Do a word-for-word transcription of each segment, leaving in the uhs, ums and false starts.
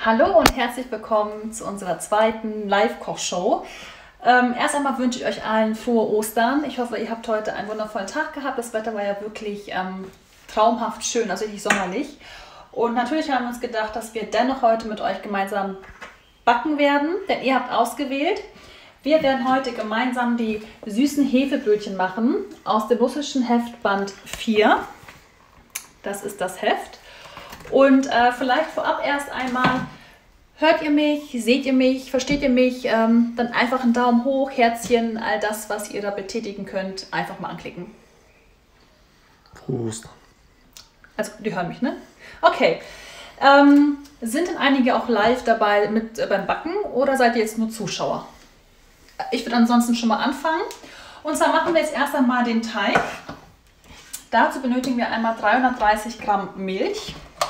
Hallo und herzlich willkommen zu unserer zweiten Live-Kochshow. Ähm, erst einmal wünsche ich euch allen frohe Ostern. Ich hoffe, ihr habt heute einen wundervollen Tag gehabt. Das Wetter war ja wirklich ähm, traumhaft schön, also richtig sommerlich. Und natürlich haben wir uns gedacht, dass wir dennoch heute mit euch gemeinsam backen werden, denn ihr habt ausgewählt. Wir werden heute gemeinsam die süßen Hefebrötchen machen aus dem russischen Heft Band vier. Das ist das Heft. Und äh, vielleicht vorab erst einmal, hört ihr mich, seht ihr mich, versteht ihr mich, ähm, dann einfach einen Daumen hoch, Herzchen, all das, was ihr da betätigen könnt, einfach mal anklicken. Prost. Also, die hören mich, ne? Okay. Ähm, sind denn einige auch live dabei mit äh, beim Backen oder seid ihr jetzt nur Zuschauer? Ich würde ansonsten schon mal anfangen. Und zwar machen wir jetzt erst einmal den Teig. Dazu benötigen wir einmal dreihundertdreißig Gramm Milch.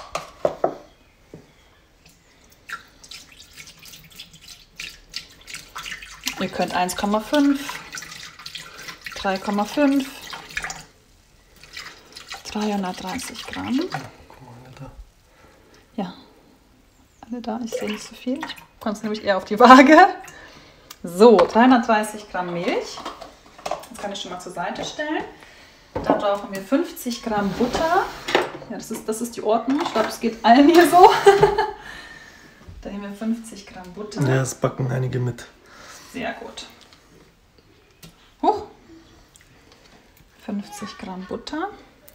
Ihr könnt eins Komma fünf, drei Komma fünf, dreihundertdreißig Gramm. Ja, alle da, ich sehe nicht so viel. Ich komme nämlich eher auf die Waage. So, dreihundertdreißig Gramm Milch. Das kann ich schon mal zur Seite stellen. Da brauchen wir fünfzig Gramm Butter. Ja, das ist, das ist die Ordnung. Ich glaube, es geht allen hier so. Da nehmen wir fünfzig Gramm Butter. Ja, es backen einige mit. Sehr gut. Huch. fünfzig Gramm Butter.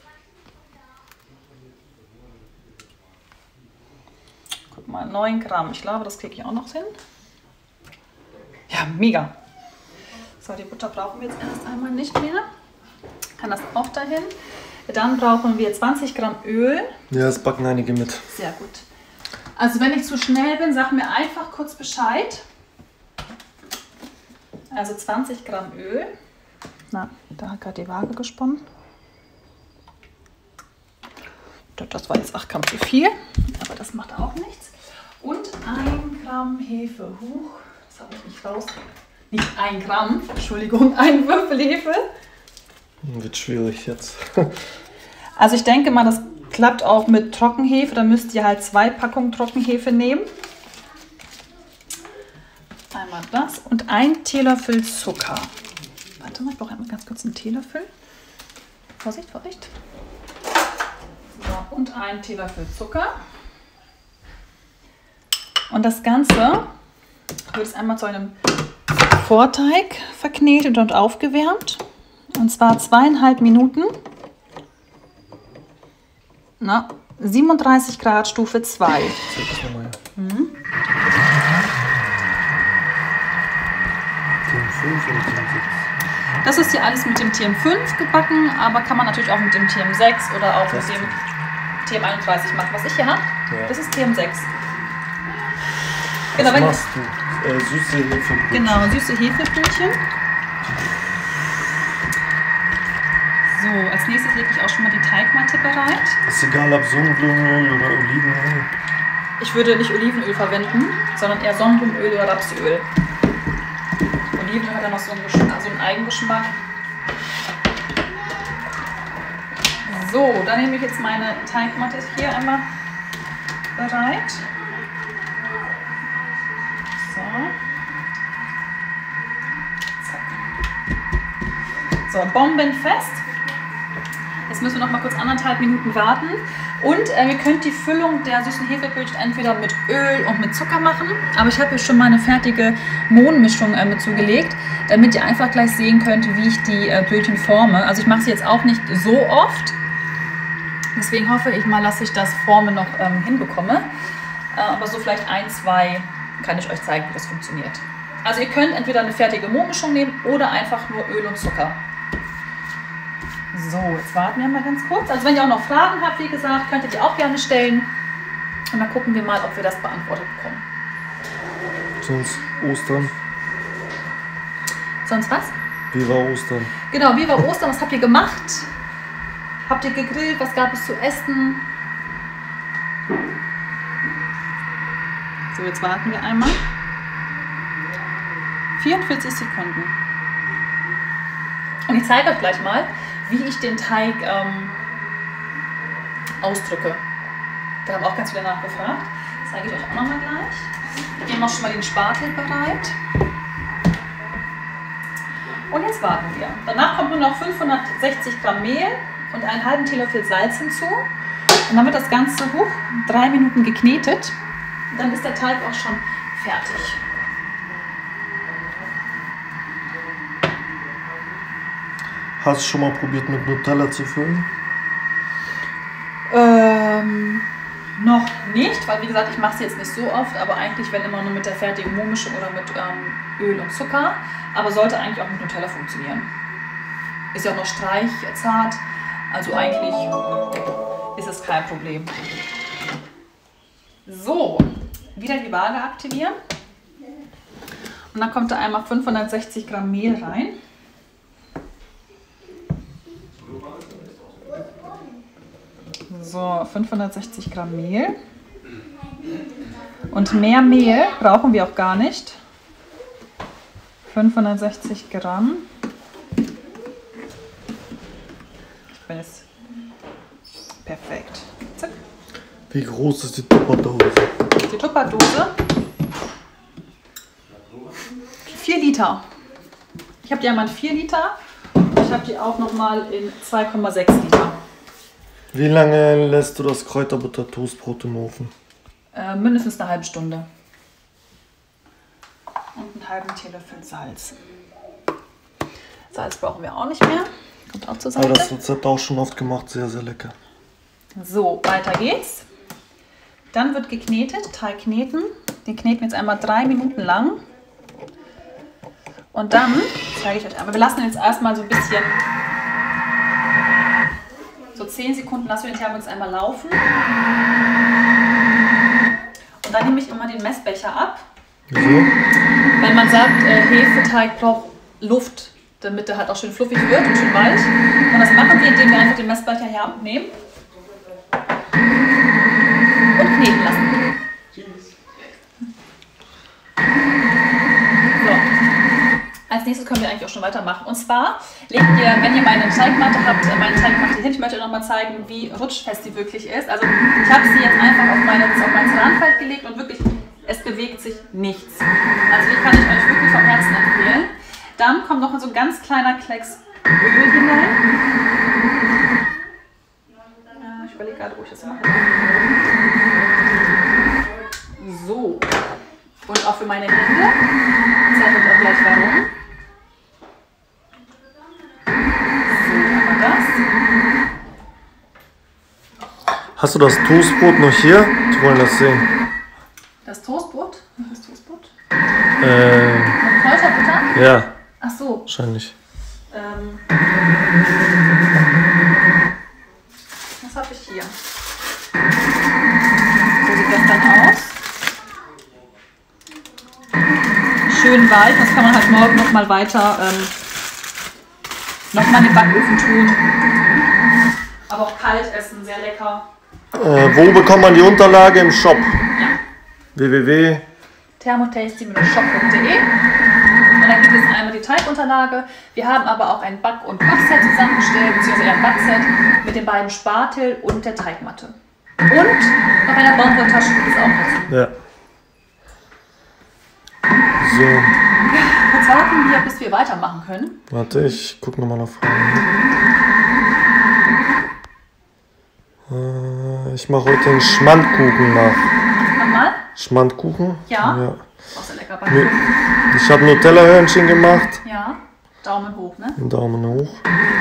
Guck mal, neun Gramm. Ich glaube, das kriege ich auch noch hin. Ja, mega. So, die Butter brauchen wir jetzt erst einmal nicht mehr. Kann das auch dahin. Dann brauchen wir zwanzig Gramm Öl. Ja, es backen einige mit. Sehr gut. Also wenn ich zu schnell bin, sag mir einfach kurz Bescheid. Also zwanzig Gramm Öl. Na, da hat gerade die Waage gesponnen. Das war jetzt acht Gramm zu viel, aber das macht auch nichts. Und ein Gramm Hefe. Huch, das habe ich nicht raus. Nicht ein Gramm, Entschuldigung, ein Würfel Hefe. Wird schwierig jetzt. Also ich denke mal, das klappt auch mit Trockenhefe. Da müsst ihr halt zwei Packungen Trockenhefe nehmen. Einmal das und ein Teelöffel Zucker. Warte mal, ich brauche einmal ganz kurz einen Teelöffel. Vorsicht, Vorsicht. So, und ein Teelöffel Zucker. Und das Ganze wird jetzt einmal zu einem Vorteig verknetet und aufgewärmt. Und zwar zweieinhalb Minuten. Na, siebenunddreißig Grad Stufe zwei. Mhm. Das ist hier alles mit dem T M fünf gebacken, aber kann man natürlich auch mit dem T M sechs oder auch mit dem T M einunddreißig machen. Was ich hier habe, ja. Das ist T M sechs. Was genau, machst du? Äh, süße Hefebrötchen. Genau, süße Hefebrötchen. So, als nächstes lege ich auch schon mal die Teigmatte bereit. Ist egal, ob Sonnenblumenöl oder Olivenöl. Ich würde nicht Olivenöl verwenden, sondern eher Sonnenblumenöl oder Rapsöl. Olivenöl hat dann noch so einen, Geschmack, so einen Eigengeschmack. So, dann nehme ich jetzt meine Teigmatte hier einmal bereit. So. Zack. So, bombenfest. Jetzt müssen wir noch mal kurz anderthalb Minuten warten. Und äh, ihr könnt die Füllung der süßen Hefebrötchen entweder mit Öl und mit Zucker machen. Aber ich habe hier schon mal eine fertige Mohnmischung äh, mit zugelegt, damit ihr einfach gleich sehen könnt, wie ich die äh, Brötchen forme. Also ich mache sie jetzt auch nicht so oft. Deswegen hoffe ich mal, dass ich das Formen noch ähm, hinbekomme. Äh, aber so vielleicht ein, zwei kann ich euch zeigen, wie das funktioniert. Also ihr könnt entweder eine fertige Mohnmischung nehmen oder einfach nur Öl und Zucker. So, jetzt warten wir mal ganz kurz. Also wenn ihr auch noch Fragen habt, wie gesagt, könnt ihr die auch gerne stellen. Und dann gucken wir mal, ob wir das beantwortet bekommen. Sonst Ostern. Sonst was? Wie war Ostern? Genau, wie war Ostern? Was habt ihr gemacht? Habt ihr gegrillt? Was gab es zu essen? So, jetzt warten wir einmal. vierundvierzig Sekunden. Und ich zeige euch gleich mal, wie ich den Teig ähm, ausdrücke. Da haben auch ganz viele nachgefragt. zeige ich euch auch nochmal gleich. Wir machen schon mal den Spatel bereit. Und jetzt warten wir. Danach kommt nur noch fünfhundertsechzig Gramm Mehl und einen halben Teelöffel Salz hinzu. Und dann wird das Ganze hoch drei Minuten geknetet. Und dann ist der Teig auch schon fertig. Hast du schon mal probiert mit Nutella zu füllen? Ähm, noch nicht, weil wie gesagt, ich mache es jetzt nicht so oft, aber eigentlich wenn immer nur mit der fertigen Mohrmischung oder mit ähm, Öl und Zucker. Aber sollte eigentlich auch mit Nutella funktionieren. Ist ja auch noch streichzart, also eigentlich ist es kein Problem. So, wieder die Waage aktivieren. Und dann kommt da einmal fünfhundertsechzig Gramm Mehl rein. So, fünfhundertsechzig Gramm Mehl. Und mehr Mehl brauchen wir auch gar nicht. fünfhundertsechzig Gramm. Ich bin jetzt perfekt. Zack. Wie groß ist die Tupperdose? Die Tupperdose. vier Liter. Ich habe die einmal in vier Liter. Ich habe die auch nochmal in zwei Komma sechs Liter. Wie lange lässt du das Kräuterbutter-Toastbrot im Ofen? Äh, mindestens eine halbe Stunde. Und einen halben Teelöffel Salz. Salz brauchen wir auch nicht mehr. Kommt auch zur Seite. Aber das Rezept auch schon oft gemacht, sehr, sehr lecker. So, weiter geht's. Dann wird geknetet, Teig kneten. Den kneten wir jetzt einmal drei Minuten lang. Und dann zeige ich euch einmal. Wir lassen ihn jetzt erstmal so ein bisschen, so zehn Sekunden lassen wir den Teig uns einmal laufen. Und dann nehme ich immer den Messbecher ab. Wieso? Weil man sagt, äh, Hefeteig braucht Luft, damit er halt auch schön fluffig wird und schön weich. Und das machen wir, indem wir einfach den Messbecher hier abnehmen und kneten lassen. So. Als nächstes können wir eigentlich auch schon weitermachen. Und zwar legt ihr, wenn ihr meine Teigmatte habt, meine Teigmatte hin. Ich möchte euch noch mal zeigen, wie rutschfest die wirklich ist. Also ich habe sie jetzt einfach auf, meine, auf mein Ceranfeld gelegt und wirklich, es bewegt sich nichts. Also die kann ich euch wirklich vom Herzen empfehlen. Dann kommt noch so ein ganz kleiner Klecks Öl hinein. Ja, ich überlege gerade, wo ich das mache. So. Und auch für meine Hände. Ich zeige euch auch gleich warum. So, aber das. Hast du das Toastbrot noch hier? Ich wollte das sehen. Das Toastbrot? Das Toastbrot? Äh, Mit Kräuterbutter? ja. Ach so. Wahrscheinlich. Ähm, was habe ich hier? So sieht das dann aus. Schön weich, das kann man halt morgen noch mal weiter ähm, noch mal in den Backofen tun. Aber auch kalt essen, sehr lecker. Äh, wo bekommt man die Unterlage? Im Shop? Ja. w w w punkt thermotasty shop punkt de. Und dann gibt es einmal die Teigunterlage. Wir haben aber auch ein Back- und Backset zusammengestellt, beziehungsweise ein Backset mit den beiden Spatel und der Teigmatte. Und noch eine Baumwolltasche gibt es auch dazu. Ja. So. Jetzt warten wir, bis wir weitermachen können. Warte, ich guck nochmal nach Fragen. Äh, ich mache heute einen Schmandkuchen nach. Nochmal? Schmandkuchen? Ja. Ja. Auch sehr lecker. Nu- Ich habe Nutella-Hörnchen gemacht. Ja, Daumen hoch, ne? Einen Daumen hoch.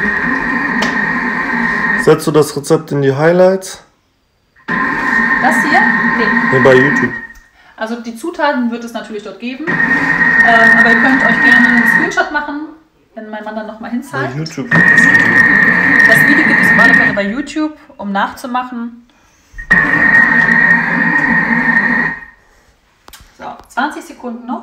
Setzt du das Rezept in die Highlights? Das hier? Nee. Ne, bei YouTube. Also die Zutaten wird es natürlich dort geben. Ähm, aber ihr könnt euch gerne einen Screenshot machen, wenn mein Mann dann nochmal Bei hinzeigt. YouTube. Das Video gibt es auf alle Fälle bei YouTube, um nachzumachen. So, zwanzig Sekunden noch.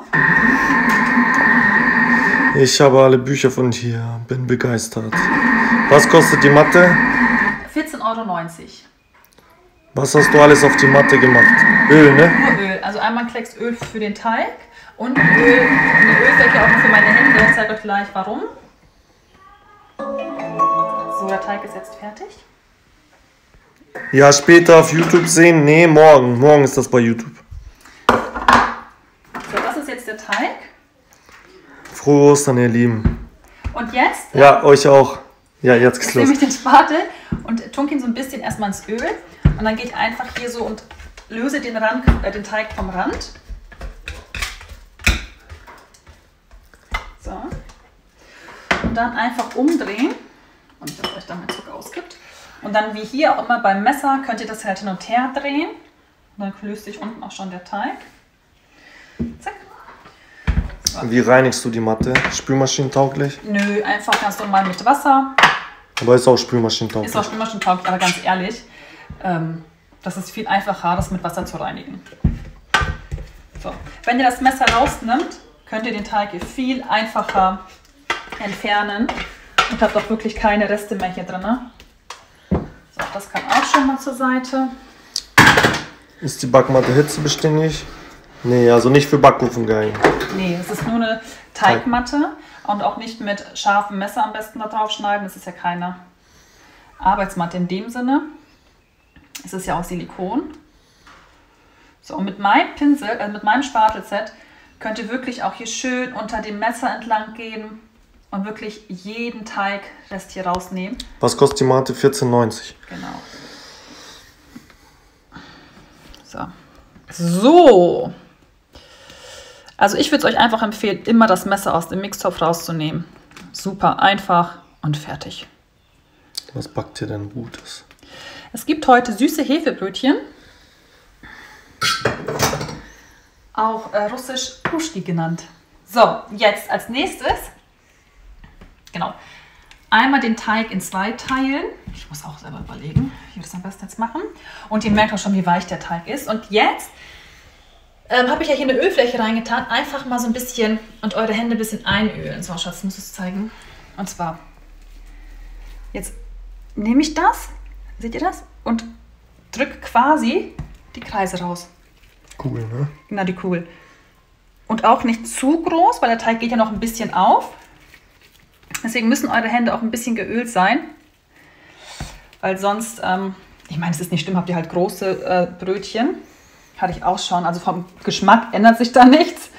Ich habe alle Bücher von hier, bin begeistert. Was kostet die Matte? vierzehn Euro neunzig. Was hast du alles auf die Matte gemacht? Öl, ne? Nur Öl. Also einmal ein Klecks Öl für den Teig und Öl, die Ölfläche auch für meine Hände. Ich zeige euch gleich warum. So, der Teig ist jetzt fertig. Ja, später auf YouTube sehen. Nee, morgen. Morgen ist das bei YouTube. So, das ist jetzt der Teig. Frohe Ostern, ihr Lieben. Und jetzt? Ja, euch auch. Ja, jetzt geht's Jetzt nehme los. ich den Spatel und tunke ihn so ein bisschen erstmal ins Öl. Und dann gehe ich einfach hier so und löse den, Rand, äh, den Teig vom Rand. So. Und dann einfach umdrehen. Und ich euch dann mit Zucker ausgibt. Und dann wie hier auch immer beim Messer könnt ihr das halt hin und her drehen. Und dann löst sich unten auch schon der Teig. Zack. So. Wie reinigst du die Matte? Spülmaschinentauglich? Nö, einfach ganz normal mit Wasser. Aber ist auch spülmaschinentauglich. Ist auch spülmaschinentauglich, aber ganz ehrlich, ähm, das ist viel einfacher, das mit Wasser zu reinigen. So. Wenn ihr das Messer rausnimmt, könnt ihr den Teig hier viel einfacher entfernen und habt auch wirklich keine Reste mehr hier drin. So, das kann auch schon mal zur Seite. Ist die Backmatte hitzebeständig? Nee, also nicht für Backofen geeignet. Nee, es ist nur eine Teigmatte und auch nicht mit scharfem Messer am besten da drauf schneiden. Das ist ja keine Arbeitsmatte in dem Sinne. Es ist ja auch Silikon. So, und mit meinem Pinsel, äh, mit meinem Spatelset könnt ihr wirklich auch hier schön unter dem Messer entlang gehen und wirklich jeden Teigrest hier rausnehmen. Was kostet die Matte? vierzehn neunzig. Genau. So. So. Also ich würde es euch einfach empfehlen, immer das Messer aus dem Mixtopf rauszunehmen. Super einfach und fertig. Was backt ihr denn Gutes? Es gibt heute süße Hefebrötchen. Auch äh, russisch Puschki genannt. So, jetzt als nächstes, genau, einmal den Teig in zwei teilen. Ich muss auch selber überlegen, wie wir das am besten jetzt machen. Und ihr merkt auch schon, wie weich der Teig ist. Und jetzt ähm, habe ich ja hier eine Ölfläche reingetan. Einfach mal so ein bisschen und eure Hände ein bisschen einölen. So, Schatz, muss ich es zeigen. Und zwar, jetzt nehme ich das, seht ihr das? Und drücke quasi die Kreise raus. Cool, ne? Genau, die Kugel. Und auch nicht zu groß, weil der Teig geht ja noch ein bisschen auf. Deswegen müssen eure Hände auch ein bisschen geölt sein. Weil sonst, ähm, ich meine, es ist nicht schlimm, habt ihr halt große äh, Brötchen. Hatte ich auch schon. Also vom Geschmack ändert sich da nichts.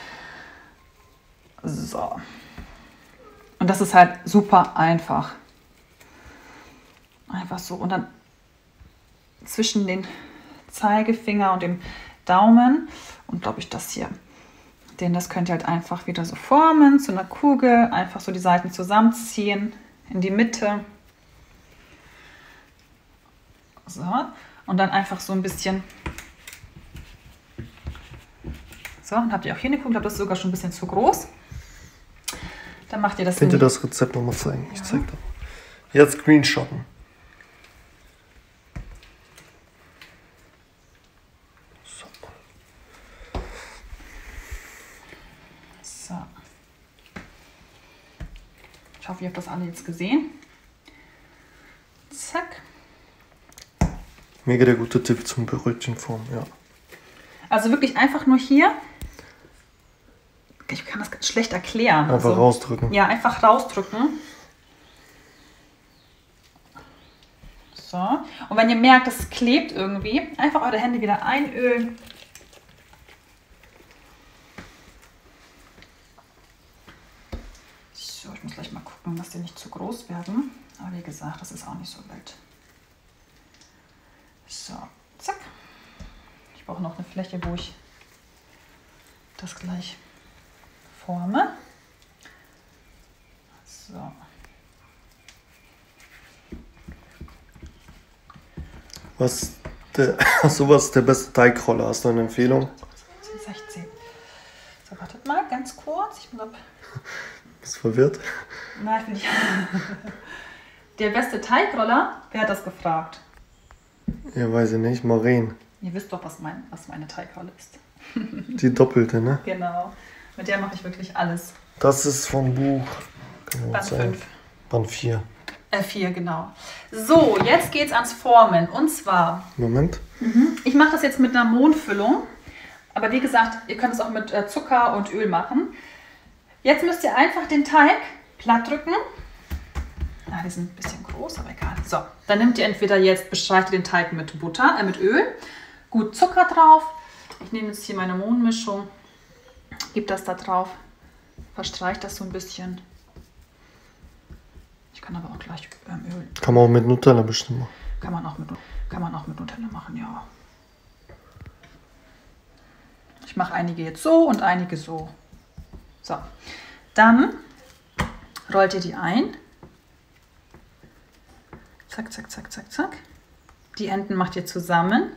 So. Und das ist halt super einfach. Einfach so. Und dann zwischen den Zeigefinger und dem Daumen und glaube ich das hier. Denn das könnt ihr halt einfach wieder so formen zu einer Kugel. Einfach so die Seiten zusammenziehen in die Mitte. So. Und dann einfach so ein bisschen. So, dann habt ihr auch hier eine Kugel. Ich glaube, das ist sogar schon ein bisschen zu groß. Dann macht ihr das. Könnt ihr das Rezept nochmal zeigen? Ich zeig das. Jetzt screenshotten. So. So. Ich hoffe, ihr habt das alle jetzt gesehen. Zack. Mega der gute Tipp zum Brötchenform, ja. Also wirklich einfach nur hier. Ich kann das ganz schlecht erklären. Einfach also, rausdrücken. Ja, einfach rausdrücken. So. Und wenn ihr merkt, es klebt irgendwie, einfach eure Hände wieder einölen. So, ich muss gleich mal gucken, dass die nicht zu groß werden. Aber wie gesagt, das ist auch nicht so wild. So, zack. Ich brauche noch eine Fläche, wo ich das gleich forme. So. Was der, sowas ist der beste Teigroller? Hast du eine Empfehlung? sechzehn. So, wartet mal, ganz kurz. Ich glaube. Bist du verwirrt? Nein, ich will nicht. Der beste Teigroller, wer hat das gefragt? Ja, weiß ich nicht. Maren. Ihr wisst doch, was, mein, was meine Teigrolle ist. Die doppelte, ne? Genau. Mit der mache ich wirklich alles. Das ist vom Buch. Band fünf. Band vier. Äh, vier, genau. So, jetzt geht's ans Formen. Und zwar, Moment. mhm, ich mache das jetzt mit einer Mondfüllung. Aber wie gesagt, ihr könnt es auch mit äh, Zucker und Öl machen. Jetzt müsst ihr einfach den Teig platt drücken. Ah, die sind ein bisschen groß, aber egal. So, dann nehmt ihr entweder jetzt, bestreicht ihr den Teig mit Butter, äh, mit Öl, gut Zucker drauf. Ich nehme jetzt hier meine Mohnmischung, gebe das da drauf, verstreiche das so ein bisschen. Ich kann aber auch gleich ähm, Öl. Kann man auch mit Nutella bestimmen. Kann man auch mit, kann man auch mit Nutella machen, ja. Ich mache einige jetzt so und einige so. So, dann rollt ihr die ein. Zack, zack, zack, zack, zack. Die Enden macht ihr zusammen.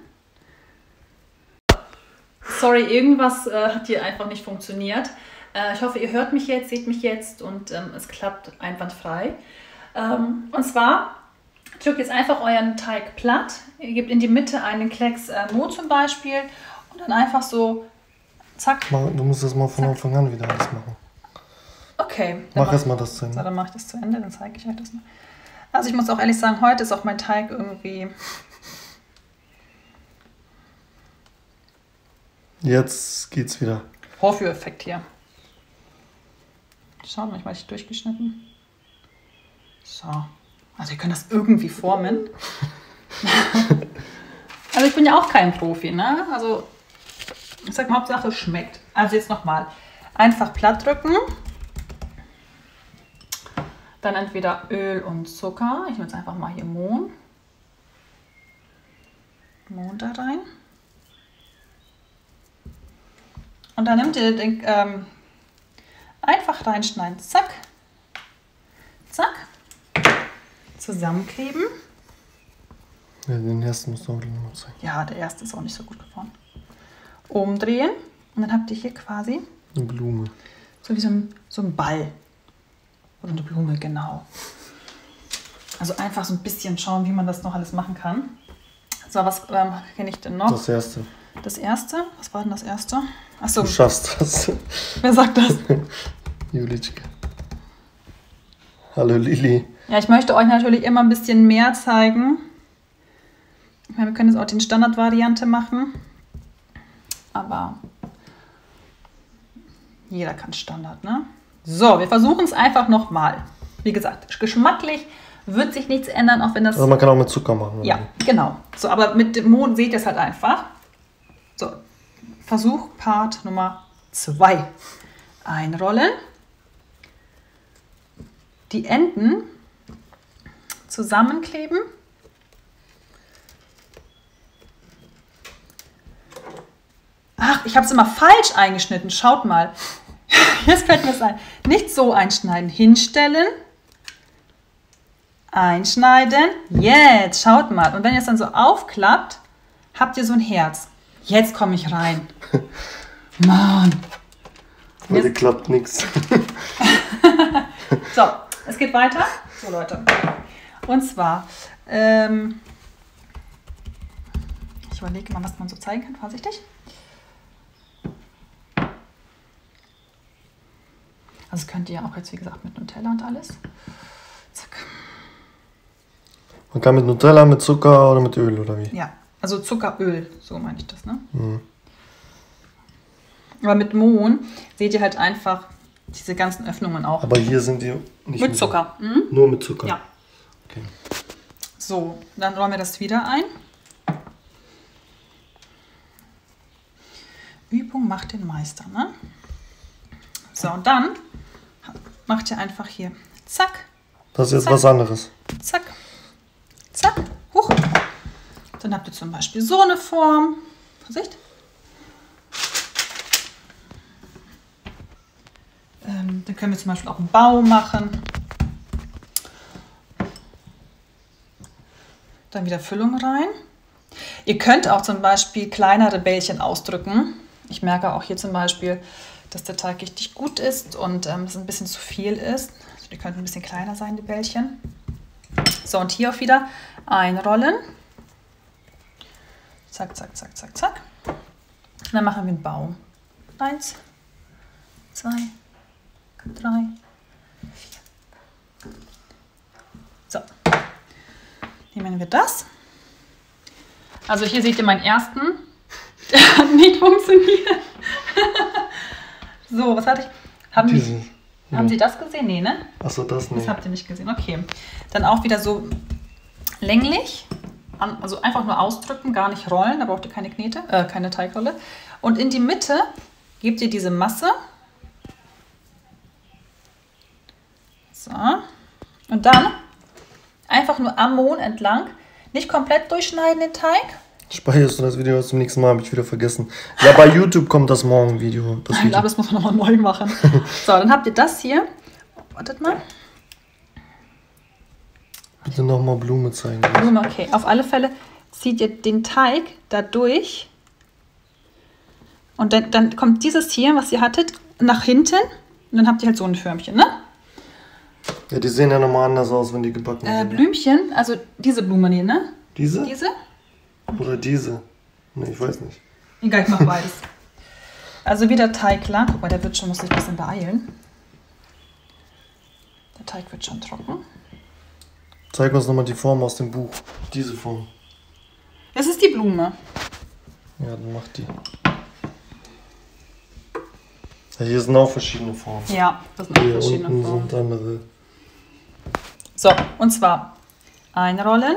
Sorry, irgendwas äh, hat hier einfach nicht funktioniert. Äh, ich hoffe, ihr hört mich jetzt, seht mich jetzt und ähm, es klappt einwandfrei. Ähm, und zwar drückt jetzt einfach euren Teig platt. Ihr gebt in die Mitte einen Klecks äh, Mohn zum Beispiel und dann einfach so, zack. Du musst das mal von zack. Anfang an wieder alles machen. Okay. Mach erst mal das zu Ende. So, dann mache ich das zu Ende, dann zeige ich euch das mal. Also ich muss auch ehrlich sagen, heute ist auch mein Teig irgendwie... Jetzt geht's wieder. Vorführeffekt hier. Schaut mal, ich habe durchgeschnitten. So. Also ihr könnt das irgendwie formen. Also ich bin ja auch kein Profi, ne? Also ich sag mal, Hauptsache es schmeckt. Also jetzt nochmal. Einfach platt drücken. Dann entweder Öl und Zucker. Ich nehme jetzt einfach mal hier Mohn. Mohn da rein. Und dann nehmt ihr den, ähm, einfach reinschneiden. Zack. Zack. Zusammenkleben. Ja, den ersten musst du auch noch mal zeigen. Ja, der erste ist auch nicht so gut geworden. Umdrehen. Und dann habt ihr hier quasi eine Blume. So wie so ein, so ein Ball. Oder eine Blume, genau. Also einfach so ein bisschen schauen, wie man das noch alles machen kann. So, was ähm, kenne ich denn noch? Das erste. Das erste? Was war denn das erste? Achso. Du schaffst das. Wer sagt das? Julitschka. Hallo Lili. Ja, ich möchte euch natürlich immer ein bisschen mehr zeigen. Ich meine, wir können jetzt auch die Standardvariante machen. Aber jeder kann Standard, ne? So, wir versuchen es einfach nochmal. Wie gesagt, geschmacklich wird sich nichts ändern, auch wenn das... Also man kann auch mit Zucker machen. Ja, genau. So, aber mit dem Mohn seht ihr es halt einfach. So, Versuch Part Nummer zwei. Einrollen. Die Enden zusammenkleben. Ach, ich habe es immer falsch eingeschnitten. Schaut mal. Jetzt fällt mir das ein. Nicht so einschneiden. Hinstellen. Einschneiden. Jetzt, schaut mal. Und wenn ihr es dann so aufklappt, habt ihr so ein Herz. Jetzt komme ich rein. Mann. Heute jetzt klappt nichts. So, es geht weiter. So, Leute. Und zwar, ähm, ich überlege mal, was man so zeigen kann. Vorsichtig. Also das könnt ihr auch jetzt, wie gesagt, mit Nutella und alles. Zack. Man kann mit Nutella, mit Zucker oder mit Öl, oder wie? Ja, also Zuckeröl, so meine ich das, ne? Mhm. Aber mit Mohn seht ihr halt einfach diese ganzen Öffnungen auch. Aber hier sind die nicht mit Zucker. Mhm. Nur mit Zucker? Ja. Okay. So, dann rollen wir das wieder ein. Übung macht den Meister, ne? So, und dann macht ihr einfach hier zack. Das ist jetzt zack, was anderes. Zack, zack, hoch. Dann habt ihr zum Beispiel so eine Form. Vorsicht. Ähm, dann können wir zum Beispiel auch einen Baum machen. Dann wieder Füllung rein. Ihr könnt auch zum Beispiel kleinere Bällchen ausdrücken. Ich merke auch hier zum Beispiel, dass der Teig richtig gut ist und ähm, es ein bisschen zu viel ist. Also die könnten ein bisschen kleiner sein, die Bällchen. So, und hier auch wieder einrollen. Zack, zack, zack, zack, zack. Und dann machen wir einen Baum. Eins, zwei, drei, vier. So. Nehmen wir das. Also hier seht ihr meinen ersten. Der hat nicht funktioniert. So, was hatte ich? Haben Diese, Ja. Haben Sie das gesehen? Nee, ne? Achso, das nicht. Das habt ihr nicht gesehen. Okay. Dann auch wieder so länglich. Also einfach nur ausdrücken, gar nicht rollen. Da braucht ihr keine Knete, äh, keine Teigrolle. Und in die Mitte gebt ihr diese Masse. So. Und dann einfach nur am Mohn entlang. Nicht komplett durchschneiden den Teig. Speicherst du das Video zum nächsten Mal? Habe ich wieder vergessen. Ja, bei YouTube kommt das morgen Video. Das Ich glaube, das muss man nochmal neu machen. So, dann habt ihr das hier. Wartet mal. Bitte nochmal Blume zeigen. Blume, okay. Auf alle Fälle zieht ihr den Teig da durch. Und dann, dann kommt dieses hier, was ihr hattet, nach hinten. Und dann habt ihr halt so ein Förmchen, ne? Ja, die sehen ja nochmal anders aus, wenn die gebacken Äh, sind. Blümchen, also diese Blumen hier, ne? Diese? Diese? Oder diese? Ne, ich weiß nicht. Egal, ich mach beides. Also wieder Teig lang. Guck mal, der wird schon, muss sich ein bisschen beeilen. Der Teig wird schon trocken. Zeig uns nochmal die Form aus dem Buch. Diese Form. Das ist die Blume. Ja, dann mach die. Ja, hier sind auch verschiedene Formen. Ja, das sind auch Hier verschiedene unten Formen. sind andere. So, und zwar einrollen.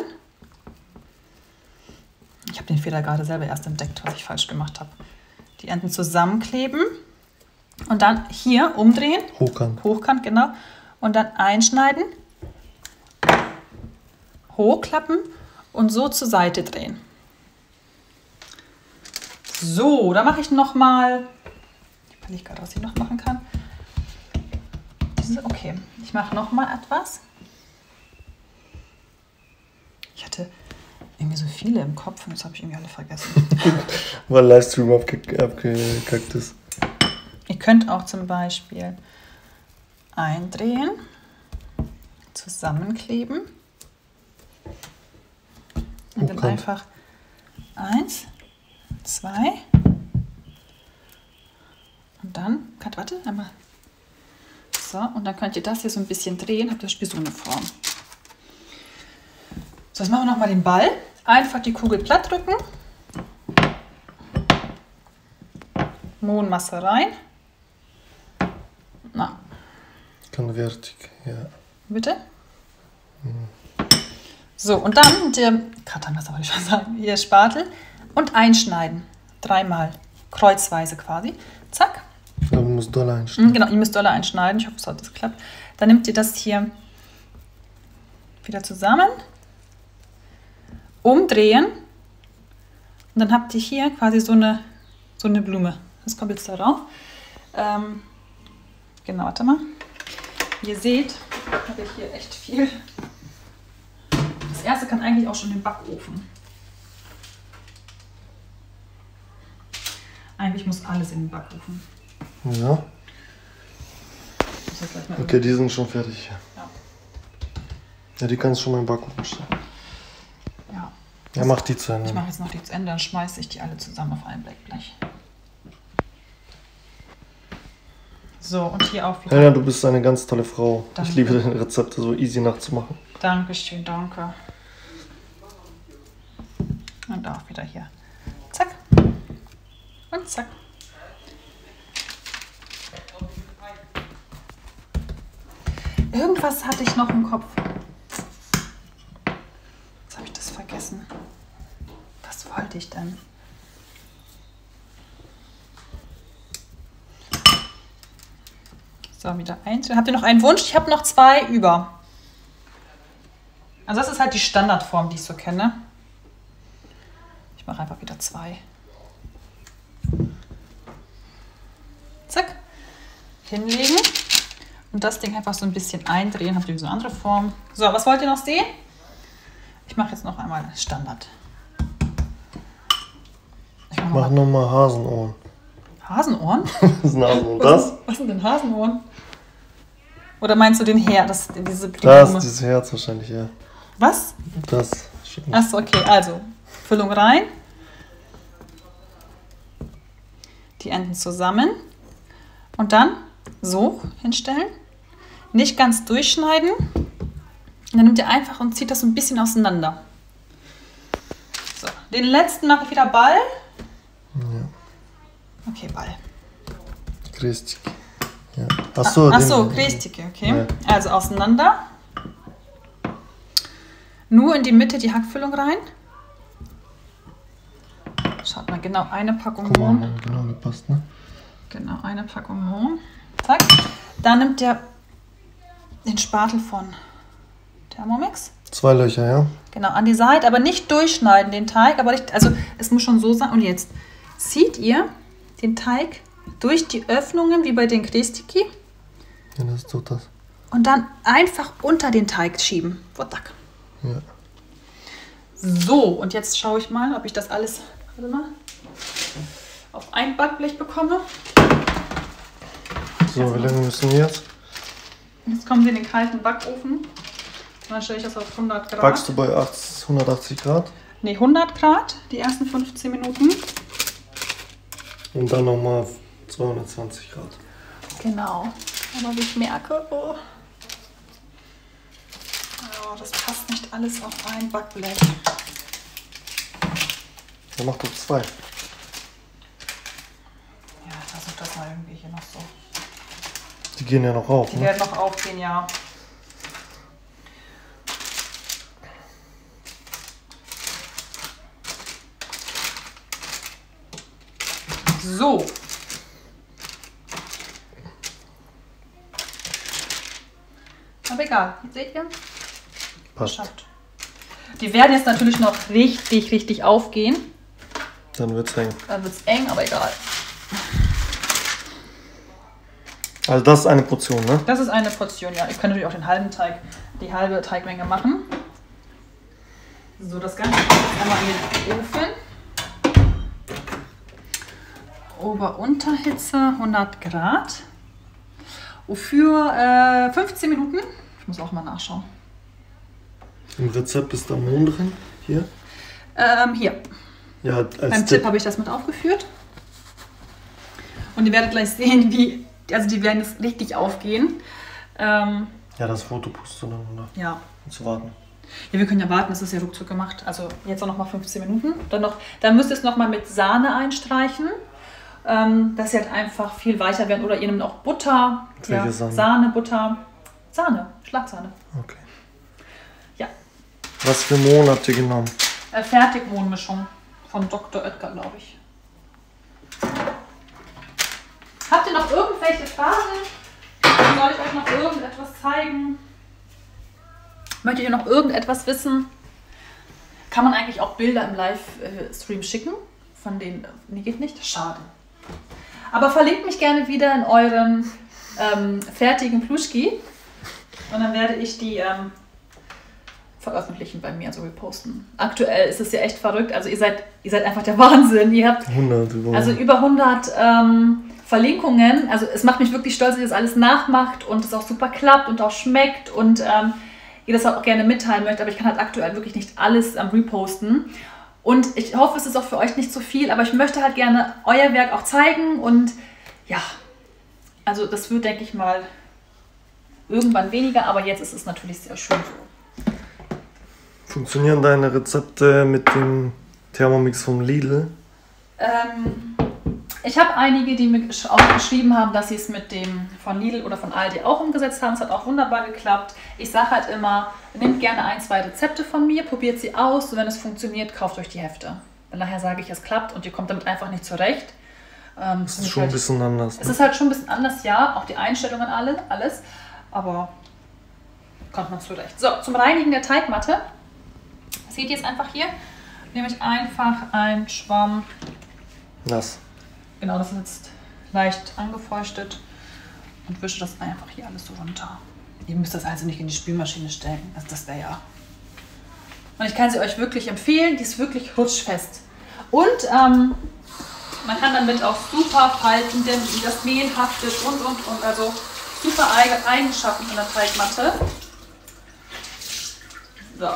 Ich habe den Fehler gerade selber erst entdeckt, was ich falsch gemacht habe. Die Enden zusammenkleben und dann hier umdrehen. Hochkant. Hochkant, genau. Und dann einschneiden, hochklappen und so zur Seite drehen. So, da mache ich nochmal, ich überlege gerade, was ich noch machen kann. Diese, okay, ich mache nochmal etwas. Ich hatte irgendwie so viele im Kopf und jetzt habe ich irgendwie alle vergessen. Weil Livestream abge abgekackt ist. Ihr könnt auch zum Beispiel eindrehen, zusammenkleben und dann Hochkant. einfach eins, zwei und dann, warte, einmal so, und dann könnt ihr das hier so ein bisschen drehen, habt ihr so eine Form. So, jetzt machen wir nochmal den Ball. Einfach die Kugel platt drücken. Mohnmasse rein. Na, Konvertig, ja. bitte. Mhm. So, und dann mit dem Kartonmesser, wollte ich schon sagen, hier Spatel und einschneiden. Dreimal. Kreuzweise quasi. Zack. Aber du musst doll einstellen. Genau, ihr müsst doller einschneiden. Ich hoffe, es hat das klappt. Dann nehmt ihr das hier wieder zusammen. Umdrehen und dann habt ihr hier quasi so eine, so eine Blume. Das kommt jetzt darauf. Ähm, genau, warte mal. Ihr seht, habe ich hier echt viel. Das erste kann eigentlich auch schon in den Backofen. Eigentlich muss alles in den Backofen. Ja. Ich muss gleich mal Okay, die sind schon fertig. Ja. Ja, die kannst du schon mal im Backofen stellen. Ja. Ja, mach die zu Ende. Ich mache jetzt noch die zu Ende, dann schmeiße ich die alle zusammen auf ein Backblech. So, und hier auch wieder. Helena, du bist eine ganz tolle Frau. Danke. Ich liebe deine Rezepte, so easy nachzumachen. Dankeschön, danke. Und auch wieder hier. Zack. Und zack. Irgendwas hatte ich noch im Kopf. Jetzt habe ich das vergessen. Was wollte ich denn? So, wieder eins. Habt ihr noch einen Wunsch? Ich habe noch zwei über. Also das ist halt die Standardform, die ich so kenne. Ich mache einfach wieder zwei. Zack. Hinlegen. Und das Ding einfach so ein bisschen eindrehen. Habt ihr so eine andere Form. So, was wollt ihr noch sehen? Ich mache jetzt noch einmal Standard. Ich mach noch Mach nochmal Hasenohren. Hasenohren? Das ist ein Hasenohren. Das? Was sind denn Hasenohren? Oder meinst du den Her? Das, diese die Das, Blume? dieses Herz wahrscheinlich, ja. Was? Das. Achso, okay. Also, Füllung rein. Die Enden zusammen. Und dann so hinstellen. Nicht ganz durchschneiden. Und dann nimmt ihr einfach und zieht das so ein bisschen auseinander. So, den letzten mache ich wieder Ball. Ja. Okay, Ball. Grüß dich. Ja. Achso, Ach so, Krestiki, okay. Ja. Also auseinander. Nur in die Mitte die Hackfüllung rein. Schaut mal, genau eine Packung Mohn. Genau gepasst, ne? Genau, eine Packung Mohn. Zack. Dann nimmt der den Spatel von Thermomix. Zwei Löcher, ja? Genau, an die Seite, aber nicht durchschneiden den Teig. Aber nicht, also es muss schon so sein. Und jetzt zieht ihr den Teig durch die Öffnungen, wie bei den Krestiki. Ja, das tut das. Und dann einfach unter den Teig schieben. Wodak. Ja. So, und jetzt schaue ich mal, ob ich das alles warte mal, auf ein Backblech bekomme. So, wie lange müssen wir jetzt? Jetzt kommen sie in den kalten Backofen. Und dann stelle ich das auf hundert Grad. Backst du bei hundertachtzig Grad? Ne, hundert Grad, die ersten fünfzehn Minuten. Und dann nochmal zweihundertzwanzig Grad. Genau. Aber wie ich merke, oh, oh, das passt nicht alles auf ein Backblech. Dann mach doch zwei. Ja, ich versuche das mal irgendwie hier noch so. Die gehen ja noch auf, Die ne? werden noch aufgehen, ja. So. Aber egal, seht ihr? Passt. Geschafft. Die werden jetzt natürlich noch richtig, richtig aufgehen. Dann wird's eng. Dann wird's eng, aber egal. Also das ist eine Portion, ne? Das ist eine Portion, ja. Ihr könnt natürlich auch den halben Teig, die halbe Teigmenge machen. So, das Ganze kommt jetzt einmal in den Ofen. Ober-Unterhitze hundert Grad. Für äh, fünfzehn Minuten. Ich muss auch mal nachschauen. Im Rezept ist da Mohn drin. Hier? Ähm, hier. Ja, als Beim Tipp, Tipp habe ich das mit aufgeführt. Und ihr werdet gleich sehen, wie, also die werden jetzt richtig aufgehen. Ähm, Ja, das Foto pustest du dann, oder? ja. Um zu warten. Ja, wir können ja warten, das ist ja ruckzuck gemacht. Also jetzt auch noch mal fünfzehn Minuten. Dann, noch, dann müsst ihr es noch mal mit Sahne einstreichen, ähm, dass sie halt einfach viel weicher werden. Oder ihr nehmt auch Butter. Welche Ja, Sahne? Sahne, Butter. Sahne, Schlagsahne. Okay. Ja. Was für Mohn habt ihr genommen? Äh, Fertigmohnmischung von Doktor Oetker, glaube ich. Habt ihr noch irgendwelche Fragen? Soll ich euch noch irgendetwas zeigen? Möchtet ihr noch irgendetwas wissen? Kann man eigentlich auch Bilder im Livestream schicken? Von denen, nee, geht nicht? Schade. Aber verlinkt mich gerne wieder in euren ähm, fertigen Pluschki. Und dann werde ich die ähm, veröffentlichen bei mir, also reposten. Aktuell ist es ja echt verrückt. Also ihr seid, ihr seid einfach der Wahnsinn. Ihr habt hundert über. also über hundert ähm, Verlinkungen. Also es macht mich wirklich stolz, dass ihr das alles nachmacht und es auch super klappt und auch schmeckt und ähm, ihr das auch gerne mitteilen möchtet. Aber ich kann halt aktuell wirklich nicht alles ähm, reposten. Und ich hoffe, es ist auch für euch nicht so viel, aber ich möchte halt gerne euer Werk auch zeigen. Und ja, also das wird, denke ich mal, irgendwann weniger, aber jetzt ist es natürlich sehr schön so. Funktionieren deine Rezepte mit dem Thermomix vom Lidl? Ähm, ich habe einige, die mir auch geschrieben haben, dass sie es mit dem von Lidl oder von Aldi auch umgesetzt haben. Es hat auch wunderbar geklappt. Ich sage halt immer, nehmt gerne ein, zwei Rezepte von mir, probiert sie aus und wenn es funktioniert, kauft euch die Hefte. Weil nachher sage ich, es klappt und ihr kommt damit einfach nicht zurecht. Ähm, Das ist schon ein bisschen anders. Es Ne? ist halt schon ein bisschen anders, ja, auch die Einstellungen, alle, alles, aber kommt man zurecht. So, zum Reinigen der Teigmatte, seht ihr es einfach hier, nehme ich einfach einen Schwamm. Nass. Genau, das ist jetzt leicht angefeuchtet und wische das einfach hier alles so runter. Ihr müsst das also nicht in die Spülmaschine stecken, also das wäre ja... Und ich kann sie euch wirklich empfehlen, die ist wirklich rutschfest. Und ähm, man kann damit auch super falten, denn das Mehl haftet und und und, also super Eigenschaften von der Teigmatte. So.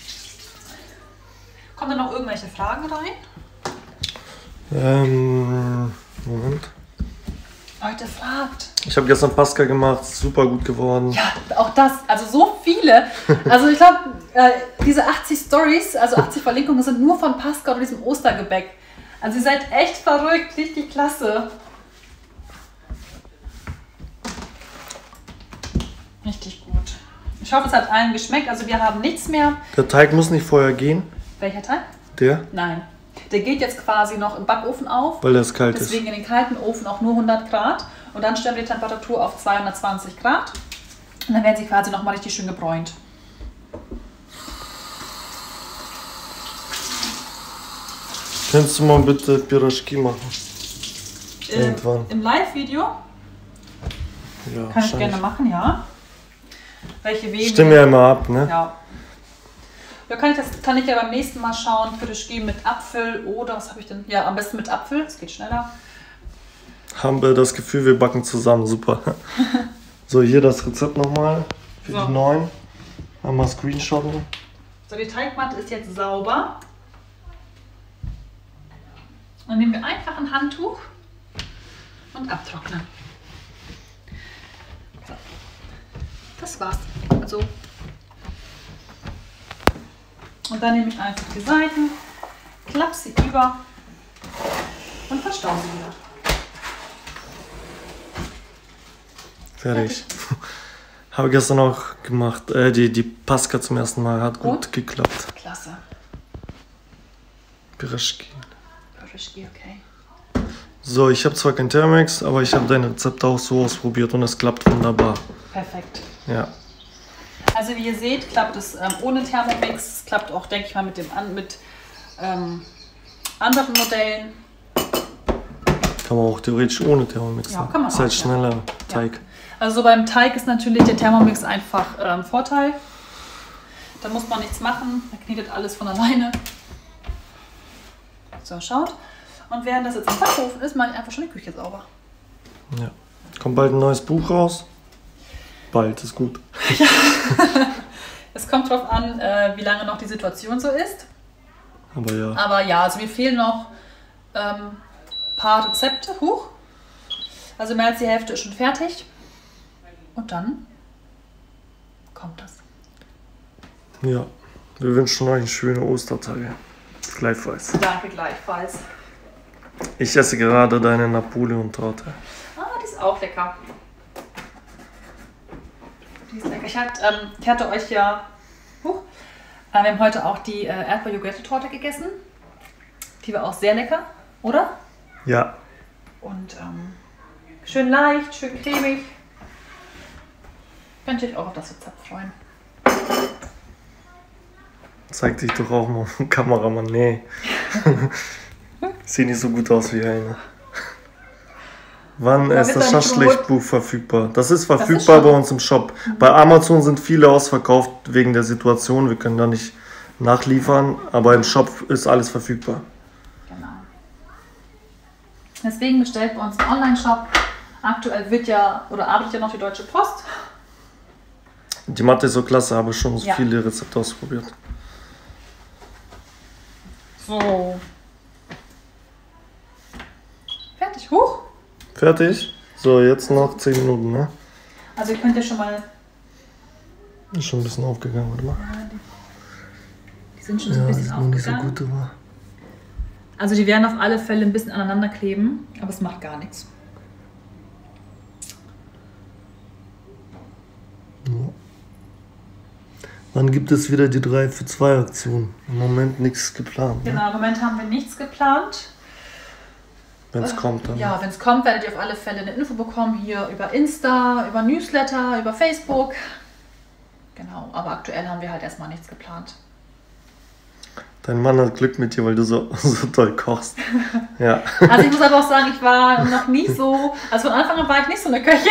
Kommen da noch irgendwelche Fragen rein? Ähm, Moment. Leute, fragt. Ich habe gestern Pasca gemacht, super gut geworden. Ja, auch das, also so viele. Also ich glaube, äh, diese achtzig Stories, also achtzig Verlinkungen sind nur von Pasca oder diesem Ostergebäck. Also ihr seid echt verrückt, richtig klasse. Richtig gut. Ich hoffe, es hat allen geschmeckt. Also wir haben nichts mehr. Der Teig muss nicht vorher gehen. Welcher Teig? Der? Nein. Der geht jetzt quasi noch im Backofen auf. Weil das kalt Deswegen ist. in den kalten Ofen auch nur hundert Grad. Und dann stellen wir die Temperatur auf zweihundertzwanzig Grad. Und dann werden sie quasi nochmal richtig schön gebräunt. Kannst du mal bitte Piraschki machen? Äh, Irgendwann. Im Live-Video? Ja, Kann ich gerne machen, ja. Welche Wege? Stimmen ja immer ab, ne? Ja. Ja, kann ich, das kann ich ja beim nächsten Mal schauen. Piraschki mit Apfel oder was habe ich denn? Ja, am besten mit Apfel, es geht schneller. Haben wir das Gefühl, wir backen zusammen, super. So, hier das Rezept nochmal für So. die neuen. Einmal screenshotten. So, die Teigmatte ist jetzt sauber. Dann nehmen wir einfach ein Handtuch und abtrocknen. So. Das war's. Also. Und dann nehme ich einfach die Seiten, klappe sie über und verstaue sie wieder. Fertig. Habe gestern auch gemacht. Äh, die, die Pasca zum ersten Mal hat gut Und? geklappt. Klasse. Piraschki. Piraschki, okay. So, ich habe zwar kein Thermomix, aber ich habe dein Rezept auch so ausprobiert und es klappt wunderbar. Perfekt. Ja. Also wie ihr seht, klappt es ähm, ohne Thermomix. Es klappt auch, denke ich mal, mit, dem, an, mit ähm, anderen Modellen. Kann man auch theoretisch ohne Thermomix. Ja, ne? kann man Ist halt auch, ja. schneller Teig. Ja. Also so beim Teig ist natürlich der Thermomix einfach ähm, Vorteil. Da muss man nichts machen, da knetet alles von alleine. So, schaut. Und während das jetzt im Backofen ist, mache ich einfach schon die Küche sauber. Ja. Kommt bald ein neues Buch raus. Bald, ist gut. Es kommt drauf an, äh, wie lange noch die Situation so ist. Aber ja. Aber ja, also mir fehlen noch ein ähm, paar Rezepte. Huch. Also mehr als die Hälfte ist schon fertig. Und dann kommt das. Ja. Wir wünschen euch schöne Ostertage. Gleichfalls. Danke gleichfalls. Ich esse gerade deine Napoleon-Torte. Ah, die ist auch lecker. Die ist lecker. Ich, hat, ähm, ich hatte euch ja... Huch, äh, wir haben heute auch die äh, Erdbeer-Joghurt-Torte gegessen. Die war auch sehr lecker, oder? Ja. Und ähm, schön leicht, schön cremig. Könnt ihr euch auch auf das Rezept freuen. Zeig dich doch auch mal, Kameramann. Nee. Sieht nicht so gut aus wie eine. Wann Aber ist wird das da nicht Schaschlik-Buch verfügbar? Das ist ist verfügbar schon- bei uns im Shop. Bei Amazon sind viele ausverkauft wegen der Situation. Wir können da nicht nachliefern, aber im Shop ist alles verfügbar. Genau. Deswegen bestellt bei uns einen Online-Shop. Aktuell wird ja, oder arbeitet ja noch die Deutsche Post. Die Mathe ist so klasse, habe schon so Ja. viele Rezepte ausprobiert. So. Fertig. Huch. Fertig? So, jetzt noch zehn Minuten, ne? Also ihr könnt ja schon mal... Ist schon ein bisschen aufgegangen, warte mal. Die sind schon so ein Ja, bisschen ist noch nicht so aufgegangen. gut, aber. Also die werden auf alle Fälle ein bisschen aneinander kleben, aber es macht gar nichts. Wann gibt es wieder die drei für zwei Aktion? Im Moment nichts geplant. Ne? Genau, im Moment haben wir nichts geplant. Wenn es kommt, dann. Ja, wenn es kommt, werdet ihr auf alle Fälle eine Info bekommen, hier über Insta, über Newsletter, über Facebook. Genau, aber aktuell haben wir halt erstmal nichts geplant. Dein Mann hat Glück mit dir, weil du so, so toll kochst. Ja. Also ich muss aber auch sagen, ich war noch nie so, also von Anfang an war ich nicht so eine Köchin.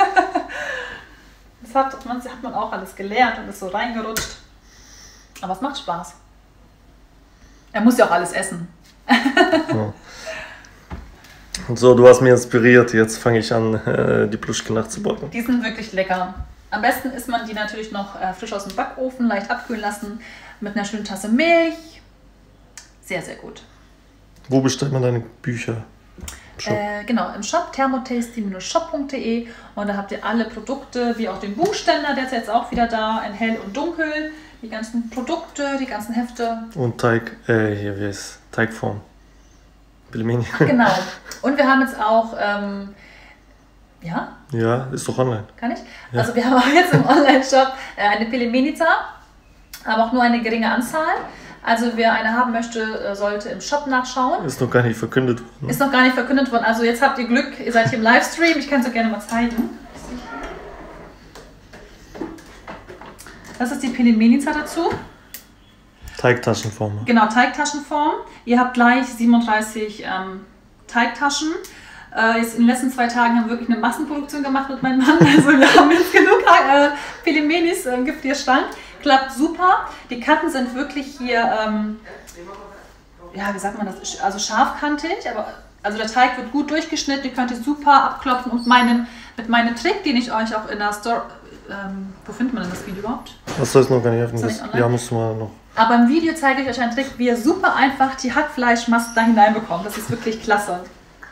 Das hat man, hat man auch alles gelernt und ist so reingerutscht. Aber es macht Spaß. Er muss ja auch alles essen. Ja. Und so, du hast mich inspiriert. Jetzt fange ich an, äh, die Pluschke nachzubacken. Die sind wirklich lecker. Am besten isst man die natürlich noch äh, frisch aus dem Backofen, leicht abkühlen lassen, mit einer schönen Tasse Milch. Sehr, sehr gut. Wo bestellt man deine Bücher? Shop. Äh, genau, im Shop thermotasty shop punkt de und da habt ihr alle Produkte, wie auch den Buchständer, der ist jetzt auch wieder da, in hell und dunkel. Die ganzen Produkte, die ganzen Hefte. Und Teig, äh, hier, wie heißt Teigform? Pilmeni. Genau. Und wir haben jetzt auch ähm, Ja? Ja, ist doch online. Kann ich? Ja. Also wir haben auch jetzt im Online-Shop äh, eine Pelemenica, aber auch nur eine geringe Anzahl. Also wer eine haben möchte, äh, sollte im Shop nachschauen. Ist noch gar nicht verkündet worden. Ist noch gar nicht verkündet worden. Also jetzt habt ihr Glück, ihr seid hier im Livestream. Ich kann es euch gerne mal zeigen. Das ist die Pelemenica dazu. Teigtaschenform. Genau, Teigtaschenform. Ihr habt gleich siebenunddreißig ähm, Teigtaschen. Äh, jetzt in den letzten zwei Tagen haben wir wirklich eine Massenproduktion gemacht mit meinem Mann. Also wir haben jetzt genug äh, Pelemenis im Gefrierschrank. Klappt super. Die Kanten sind wirklich hier, ähm, ja, wie sagt man das, also scharfkantig. Aber, also der Teig wird gut durchgeschnitten. Ihr könnt ihr super abklopfen. Und meinen, mit meinem Trick, den ich euch auch in der Story, ähm, wo findet man denn das Video überhaupt? Das soll es noch gar nicht öffnen. Ist das nicht Ja, musst du mal noch. Aber im Video zeige ich euch einen Trick, wie ihr super einfach die Hackfleischmasse da hineinbekommt. Das ist wirklich klasse.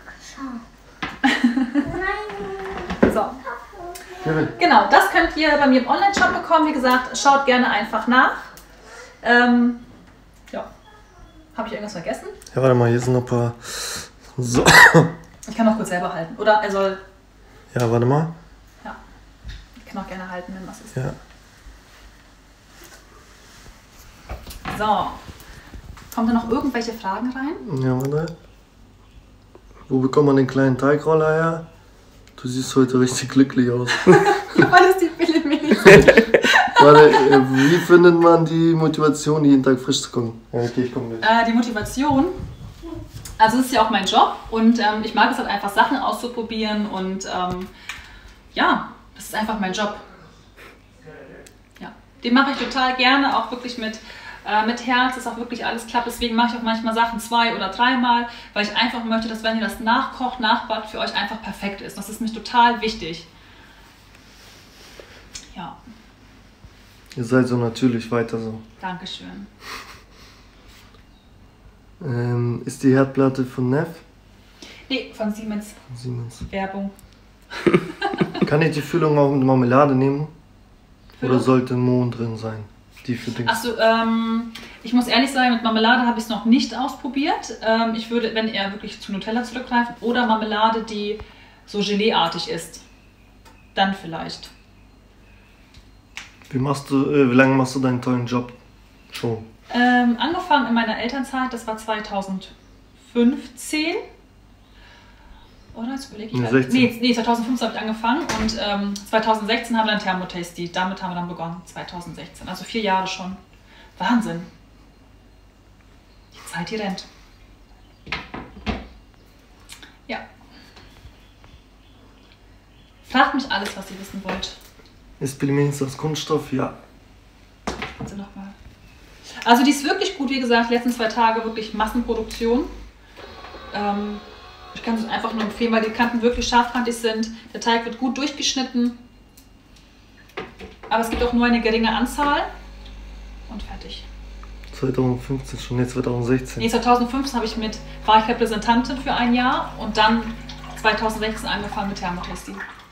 So. Genau, das könnt ihr bei mir im Online-Shop bekommen. Wie gesagt, schaut gerne einfach nach. Ähm, ja. Habe ich irgendwas vergessen? Ja, warte mal, hier sind noch ein paar. So. Ich kann auch kurz selber halten. Oder er soll. Ja, warte mal. Ja. Ich kann auch gerne halten, wenn was ist. Ja. So. Kommen da noch irgendwelche Fragen rein? Ja, warte. Wo bekommt man den kleinen Teigroller her? Du siehst heute richtig glücklich aus. Weil es die Pelemenis. Warte, äh, wie findet man die Motivation, jeden Tag frisch zu kommen? Ja, okay, ich komme mit. Äh, die Motivation. Also es ist ja auch mein Job und ähm, ich mag es halt einfach, Sachen auszuprobieren und ähm, ja, das ist einfach mein Job. Ja, den mache ich total gerne, auch wirklich mit, äh, mit Herz, dass auch wirklich alles klappt. Deswegen mache ich auch manchmal Sachen zwei- oder dreimal, weil ich einfach möchte, dass wenn ihr das nachkocht, nachbackt, für euch einfach perfekt ist. Das ist mir total wichtig. Ja. Ihr seid so natürlich, weiter so. Dankeschön. Ähm, ist die Herdplatte von Neff? Nee, von Siemens. Von Siemens. Werbung. Kann ich die Füllung auch mit Marmelade nehmen? Füllung? Oder sollte Mohn drin sein? Die für Dings. Achso, ähm, ich muss ehrlich sagen, mit Marmelade habe ich es noch nicht ausprobiert. Ähm, ich würde, wenn eher wirklich zu Nutella zurückgreifen oder Marmelade, die so Gelee-artig ist. Dann vielleicht. Wie machst du, äh, wie lange machst du deinen tollen Job schon? Ähm, angefangen in meiner Elternzeit, das war zweitausendfünfzehn. Oder? Jetzt überlege ich. Nee, Halt. sechzehn. Nee, nee, zweitausendfünfzehn habe ich angefangen und ähm, zweitausendsechzehn haben wir dann Thermotasty. Damit haben wir dann begonnen. zweitausendsechzehn. Also vier Jahre schon. Wahnsinn. Die Zeit, die rennt. Ja. Fragt mich alles, was ihr wissen wollt. Ist Pelemenis aus Kunststoff? Ja. Kannst du noch mal. Also die ist wirklich gut, wie gesagt, letzten zwei Tage wirklich Massenproduktion. Ähm, ich kann es einfach nur empfehlen, weil die Kanten wirklich scharfkantig sind. Der Teig wird gut durchgeschnitten. Aber es gibt auch nur eine geringe Anzahl. Und fertig. zweitausendfünfzehn schon, nee, zweitausendsechzehn. Nee, zweitausendfünfzehn habe ich mit, war ich Repräsentantin für ein Jahr und dann zweitausendsechzehn angefangen mit Thermotasty.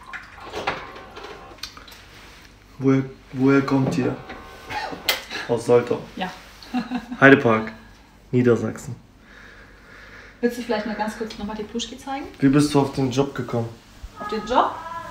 Woher, woher kommt ihr? Aus Soltau. Ja. Heidepark, Niedersachsen. Willst du vielleicht mal ganz kurz nochmal die Pluschki zeigen? Wie bist du auf den Job gekommen? Auf den Job?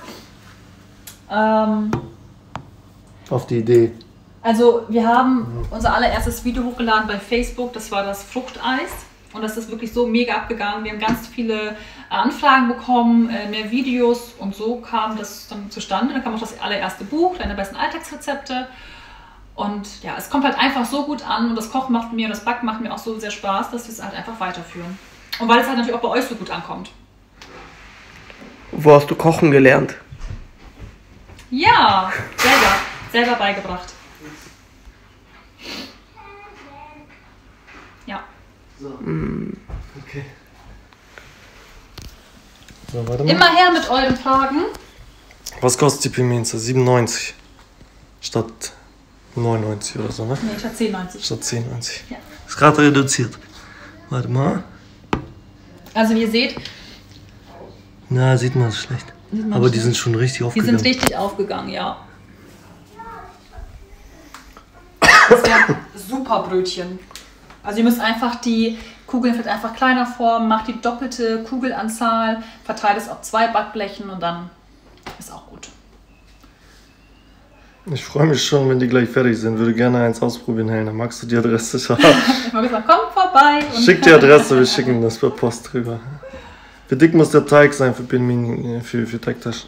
Ähm, Auf die Idee. also wir haben unser allererstes Video hochgeladen bei Facebook, das war das Fruchteis. Und das ist wirklich so mega abgegangen. Wir haben ganz viele Anfragen bekommen, mehr Videos und so kam das dann zustande. Dann kam auch das allererste Buch, Deine besten Alltagsrezepte. Und ja, es kommt halt einfach so gut an und das Kochen macht mir und das Backen macht mir auch so sehr Spaß, dass wir es halt einfach weiterführen. Und weil es halt natürlich auch bei euch so gut ankommt. Wo hast du Kochen gelernt? Ja, selber, selber beigebracht. Ja. So. Okay. So, warte mal. Immer her mit euren Fragen. Was kostet die Pimienza? siebenundneunzig statt neunundneunzig oder so, ne? Nee, statt zehn neunzig. Statt zehn neunzig. Ja. Ist gerade reduziert. Warte mal. Also wie ihr seht, Na, sieht man schlecht. Sieht man Aber die schlecht. sind schon richtig die aufgegangen. sind richtig aufgegangen, ja. Das wären super Brötchen. Also ihr müsst einfach die Kugeln vielleicht einfach kleiner formen, macht die doppelte Kugelanzahl, verteilt es auf zwei Backblechen und dann ist auch gut. Ich freue mich schon, wenn die gleich fertig sind. Würde gerne eins ausprobieren, Helena. Magst du die Adresse? Ich habe gesagt, komm vorbei. Und Schick die Adresse, wir schicken das per Post rüber. Wie dick muss der Teig sein für Pinmin, für, für Teigtaschen?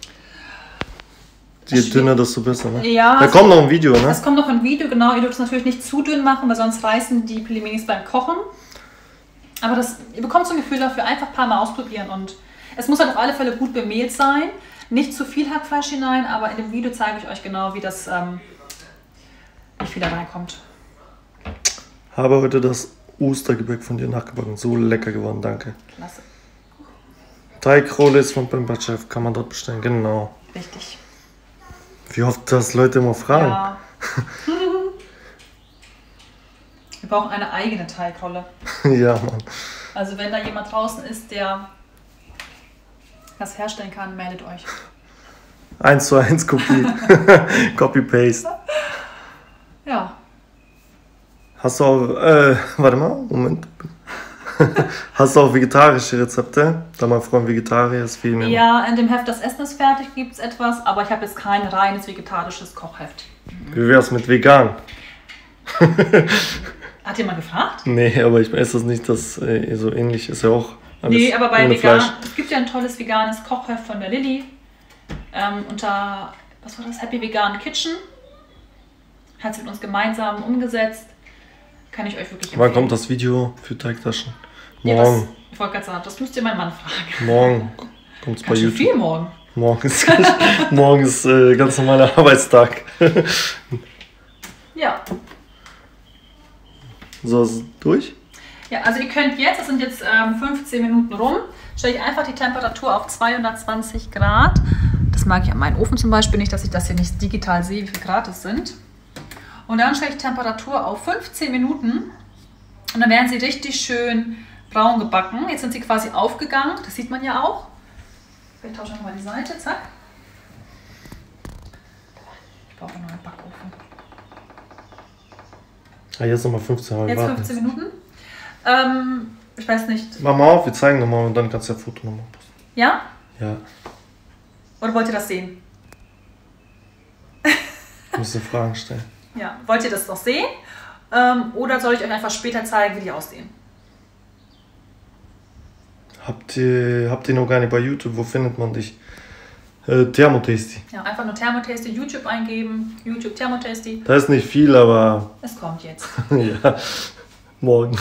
Je dünner, desto besser, ne? Ja. Da kommt noch ein Video, ne? Es kommt noch ein Video, genau. Ihr dürft es natürlich nicht zu dünn machen, weil sonst reißen die Pilliminis beim Kochen. Aber das, ihr bekommt so ein Gefühl dafür, einfach ein paar Mal ausprobieren. Und es muss halt auf alle Fälle gut bemehlt sein. Nicht zu viel Hackfleisch hinein, aber in dem Video zeige ich euch genau, wie das, ähm, wie viel da reinkommt. Habe heute das Ostergebäck von dir nachgebacken. So lecker geworden, danke. Klasse. Teigrolle ist von Pamperchef, kann man dort bestellen, genau. Richtig. Wie oft das Leute immer fragen. Ja. Wir brauchen eine eigene Teigrolle. Ja, Mann. Also wenn da jemand draußen ist, der das herstellen kann, meldet euch. Eins zu eins Kopie. Copy-Paste. Ja. Hast du auch, äh, warte mal, Moment. Hast du auch vegetarische Rezepte? Da mein Freund Vegetarier ist, viel mehr. Ja, in dem Heft Das Essen ist fertig gibt es etwas, aber ich habe jetzt kein reines vegetarisches Kochheft. Wie wär's mit vegan? Hat jemand gefragt? Nee, aber ich esse das nicht, das äh, so ähnlich ist ja auch alles Nee, aber bei ohne vegan, Fleisch. es gibt ja ein tolles veganes Kochheft von der Lilly. Ähm, unter, was war das? Happy Vegan Kitchen. Hat sie mit uns gemeinsam umgesetzt. Kann ich euch wirklich empfehlen. Wann kommt das Video für Teigtaschen? Ja, Morgen. das, ich wollte gerade sagen, das müsst ihr meinen Mann fragen. Morgen kommt es bei Ganz schön YouTube. viel morgen. Morgen ist, morgen ist äh, ganz normaler Arbeitstag. Ja. So, ist es durch? Ja, also ihr könnt jetzt, das sind jetzt ähm, fünfzehn Minuten rum, stelle ich einfach die Temperatur auf zweihundertzwanzig Grad. Das mag ich an meinem Ofen zum Beispiel nicht, dass ich das hier nicht digital sehe, wie viel Grad es sind. Und dann stelle ich die Temperatur auf fünfzehn Minuten und dann werden sie richtig schön braun gebacken. Jetzt sind sie quasi aufgegangen, das sieht man ja auch. Ich tausche nochmal die Seite, zack. Ich brauche noch einen Backofen. Ah, jetzt nochmal fünfzehn Minuten. Jetzt fünfzehn Minuten. Ähm, ich weiß nicht. Mach mal auf, wir zeigen nochmal und dann kannst du ja Foto nochmal posten. Ja? Ja, Oder wollt ihr das sehen? musst du Fragen stellen. Ja. Wollt ihr das noch sehen? Ähm, oder soll ich euch einfach später zeigen, wie die aussehen? Habt ihr, habt ihr noch gar nicht bei YouTube? Wo findet man dich? Äh, Thermotasty. Ja, einfach nur Thermotasty YouTube eingeben. YouTube Thermotasty. Da ist nicht viel, aber Es kommt jetzt. ja, morgen.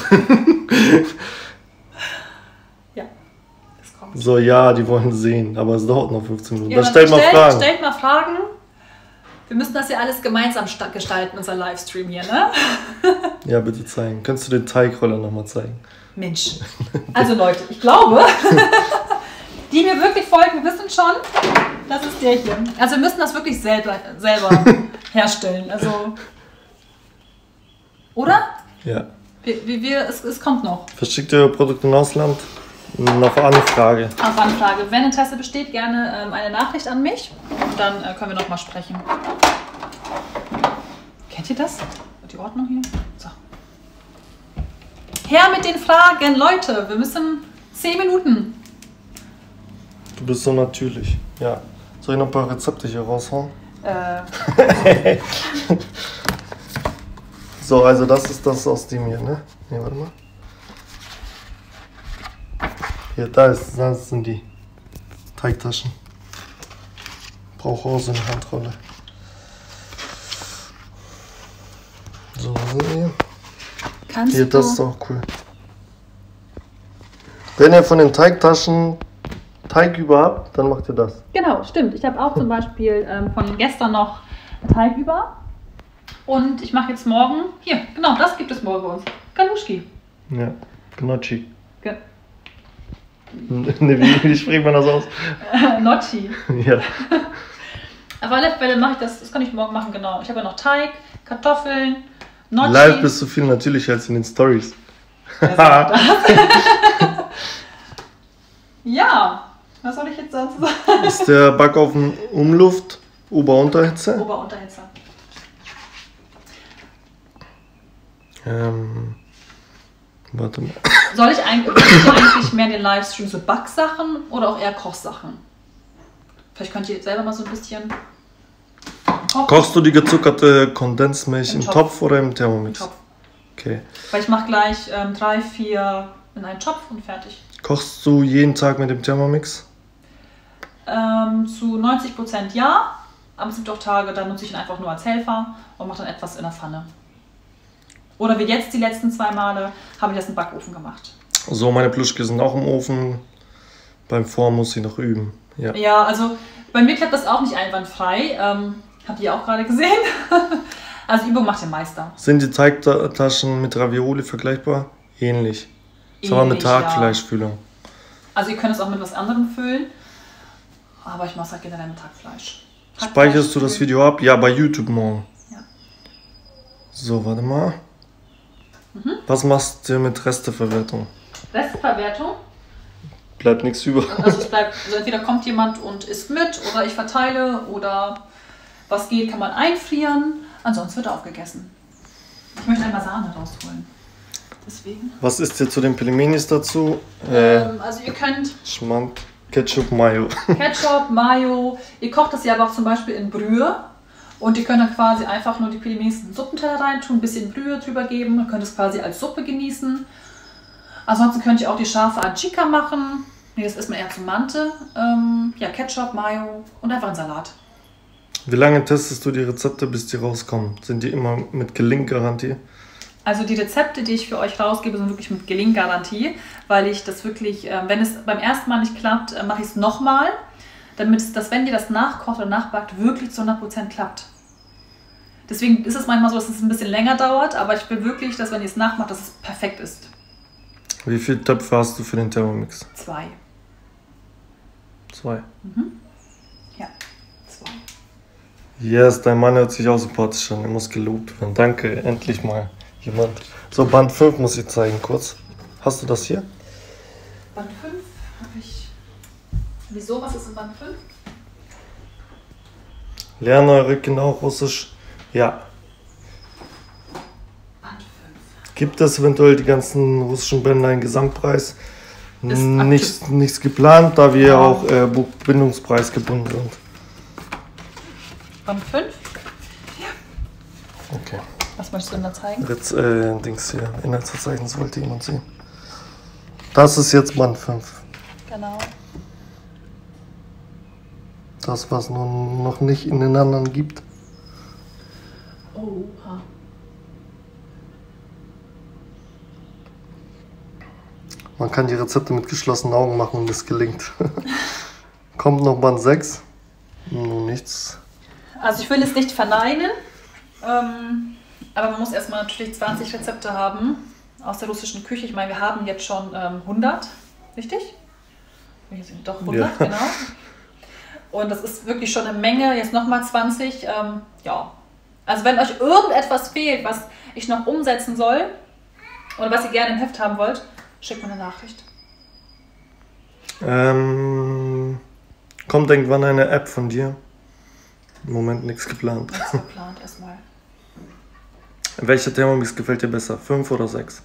Ja, es kommt. So, ja, die wollen sehen, aber es dauert noch fünfzehn Minuten. Ja, dann stellt mal stellt, Fragen. Stellt mal Fragen. Wir müssen das ja alles gemeinsam sta- gestalten, unser Livestream hier, ne? Ja, bitte zeigen. Könntest du den Teigroller nochmal zeigen? Mensch. Also Leute, ich glaube, die mir wirklich folgen, wissen schon, das ist der hier. Also wir müssen das wirklich selber, selber herstellen. Also, oder? Ja. Wir, wir, wir, es, es kommt noch. Verschickt ihr Produkte im Ausland? Noch Anfrage. Auf Anfrage. Wenn Interesse besteht, gerne ähm, eine Nachricht an mich und dann äh, können wir noch mal sprechen. Kennt ihr das? Die Ordnung hier? So. Her mit den Fragen, Leute. Wir müssen zehn Minuten. Du bist so natürlich. Ja. Soll ich noch ein paar Rezepte hier raushauen? Äh, So, also das ist das aus dem hier, ne? Ne, warte mal. Hier, da ist, das sind die Teigtaschen. Brauche auch so eine Handrolle. So, sind die hier. kannst Hier, das ist du... auch cool. Wenn ihr von den Teigtaschen Teig über habt, dann macht ihr das. Genau, stimmt. Ich habe auch zum Beispiel ähm, von gestern noch Teig über. Und ich mache jetzt morgen... Hier, genau, das gibt es morgen bei uns. Galuschki. Ja, Gnocchi. Ge Ne, wie, wie spricht man das aus? äh, Gnocchi. Ja. Auf alle Fälle mache ich das, das kann ich morgen machen, genau. Ich habe ja noch Teig, Kartoffeln, Gnocchi. Live bist du viel natürlicher als in den Stories. Ja, was soll ich jetzt sonst sagen? Ist der Backofen Umluft, Ober-Unterhitze? Ober-Unterhitze. Ähm, Warte mal. Soll ich eigentlich, willst du eigentlich mehr den Livestream so Backsachen oder auch eher Kochsachen? Vielleicht könnt ihr selber mal so ein bisschen kochen. Kochst du die gezuckerte Kondensmilch Im im, Topf. Topf oder im Thermomix? Im Topf. Okay. Weil ich mache gleich ähm, drei, vier in einen Topf und fertig. Kochst du jeden Tag mit dem Thermomix? Ähm, zu neunzig Prozent ja, aber es gibt auch Tage, da nutze ich ihn einfach nur als Helfer und mache dann etwas in der Pfanne. Oder wie jetzt die letzten zwei Male, habe ich das im Backofen gemacht. So, meine Pluschke sind auch im Ofen. Beim Form muss ich noch üben. Ja. Ja, also bei mir klappt das auch nicht einwandfrei. Ähm, habt ihr auch gerade gesehen. Also Übung macht den Meister. Sind die Teigtaschen mit Ravioli vergleichbar? Ähnlich. Ist aber mit Ähnlich, ja. Tagfleischfüllung. Also ihr könnt es auch mit was anderem füllen. Aber ich mache es halt generell mit Hackfleisch. Speicherst du das Video ab? Ja, bei YouTube morgen. Ja. So, warte mal. Mhm. Was machst du mit Resteverwertung? Restverwertung. Bleibt nichts über. Also es bleibt, also entweder kommt jemand und isst mit oder ich verteile oder was geht, kann man einfrieren. Ansonsten wird er aufgegessen. Ich möchte einmal Sahne rausholen. Deswegen. Was ist dir zu den Pelimenis dazu? Äh, Ähm, also ihr könnt Schmand, Ketchup, Mayo. Ketchup, Mayo, ihr kocht das ja aber auch zum Beispiel in Brühe. Und ihr könnt dann quasi einfach nur die Pelimenis in den Suppenteller reintun, ein bisschen Brühe drüber geben. Ihr könnt es quasi als Suppe genießen. Ansonsten könnt ihr auch die scharfe Anchika machen. Nee, das ist mir eher zu Mante. Ähm, ja, Ketchup, Mayo und einfach einen Salat. Wie lange testest du die Rezepte, bis die rauskommen? Sind die immer mit Gelinggarantie? Also die Rezepte, die ich für euch rausgebe, sind wirklich mit Gelinggarantie, weil ich das wirklich, äh, wenn es beim ersten Mal nicht klappt, äh, mache ich es nochmal, damit es, dass wenn ihr das nachkocht oder nachbackt, wirklich zu hundert Prozent klappt. Deswegen ist es manchmal so, dass es ein bisschen länger dauert, aber ich will wirklich, dass wenn ihr es nachmacht, dass es perfekt ist. Wie viele Töpfe hast du für den Thermomix? Zwei. Zwei. Mhm. Ja, zwei. Yes, dein Mann hört sich auch sympathisch an. Er muss gelobt werden. Danke, endlich mal jemand. So, Band fünf muss ich zeigen kurz. Hast du das hier? Band fünf habe ich. Wieso? Was ist in Band fünf? Lerne eure genau Russisch. Ja. Band fünf. Gibt es eventuell die ganzen russischen Bänder einen Gesamtpreis? Ist Nichts, nichts geplant, da wir Ja. auch äh, Buchbindungspreis gebunden sind. Band fünf? Okay. Was möchtest du denn da zeigen? Jetzt, äh, Dings hier, Inhaltsverzeichnis wollte jemand sehen. Das ist jetzt Band fünf. Genau. Das, was nun noch nicht in den anderen gibt. Oha. Man kann die Rezepte mit geschlossenen Augen machen und es gelingt. Kommt noch Band sechs. Nun nichts. Also ich will es nicht verneinen, ähm, aber man muss erstmal natürlich zwanzig Rezepte haben aus der russischen Küche. Ich meine, wir haben jetzt schon ähm, hundert, richtig? Wir sind doch hundert, Ja. genau. Und das ist wirklich schon eine Menge. Jetzt nochmal zwanzig. Ähm, ja. Also wenn euch irgendetwas fehlt, was ich noch umsetzen soll oder was ihr gerne im Heft haben wollt, schickt mir eine Nachricht. Ähm, kommt irgendwann eine App von dir? Im Moment nichts geplant. Nichts geplant erstmal. Welcher Thermomix gefällt dir besser? fünf oder sechs?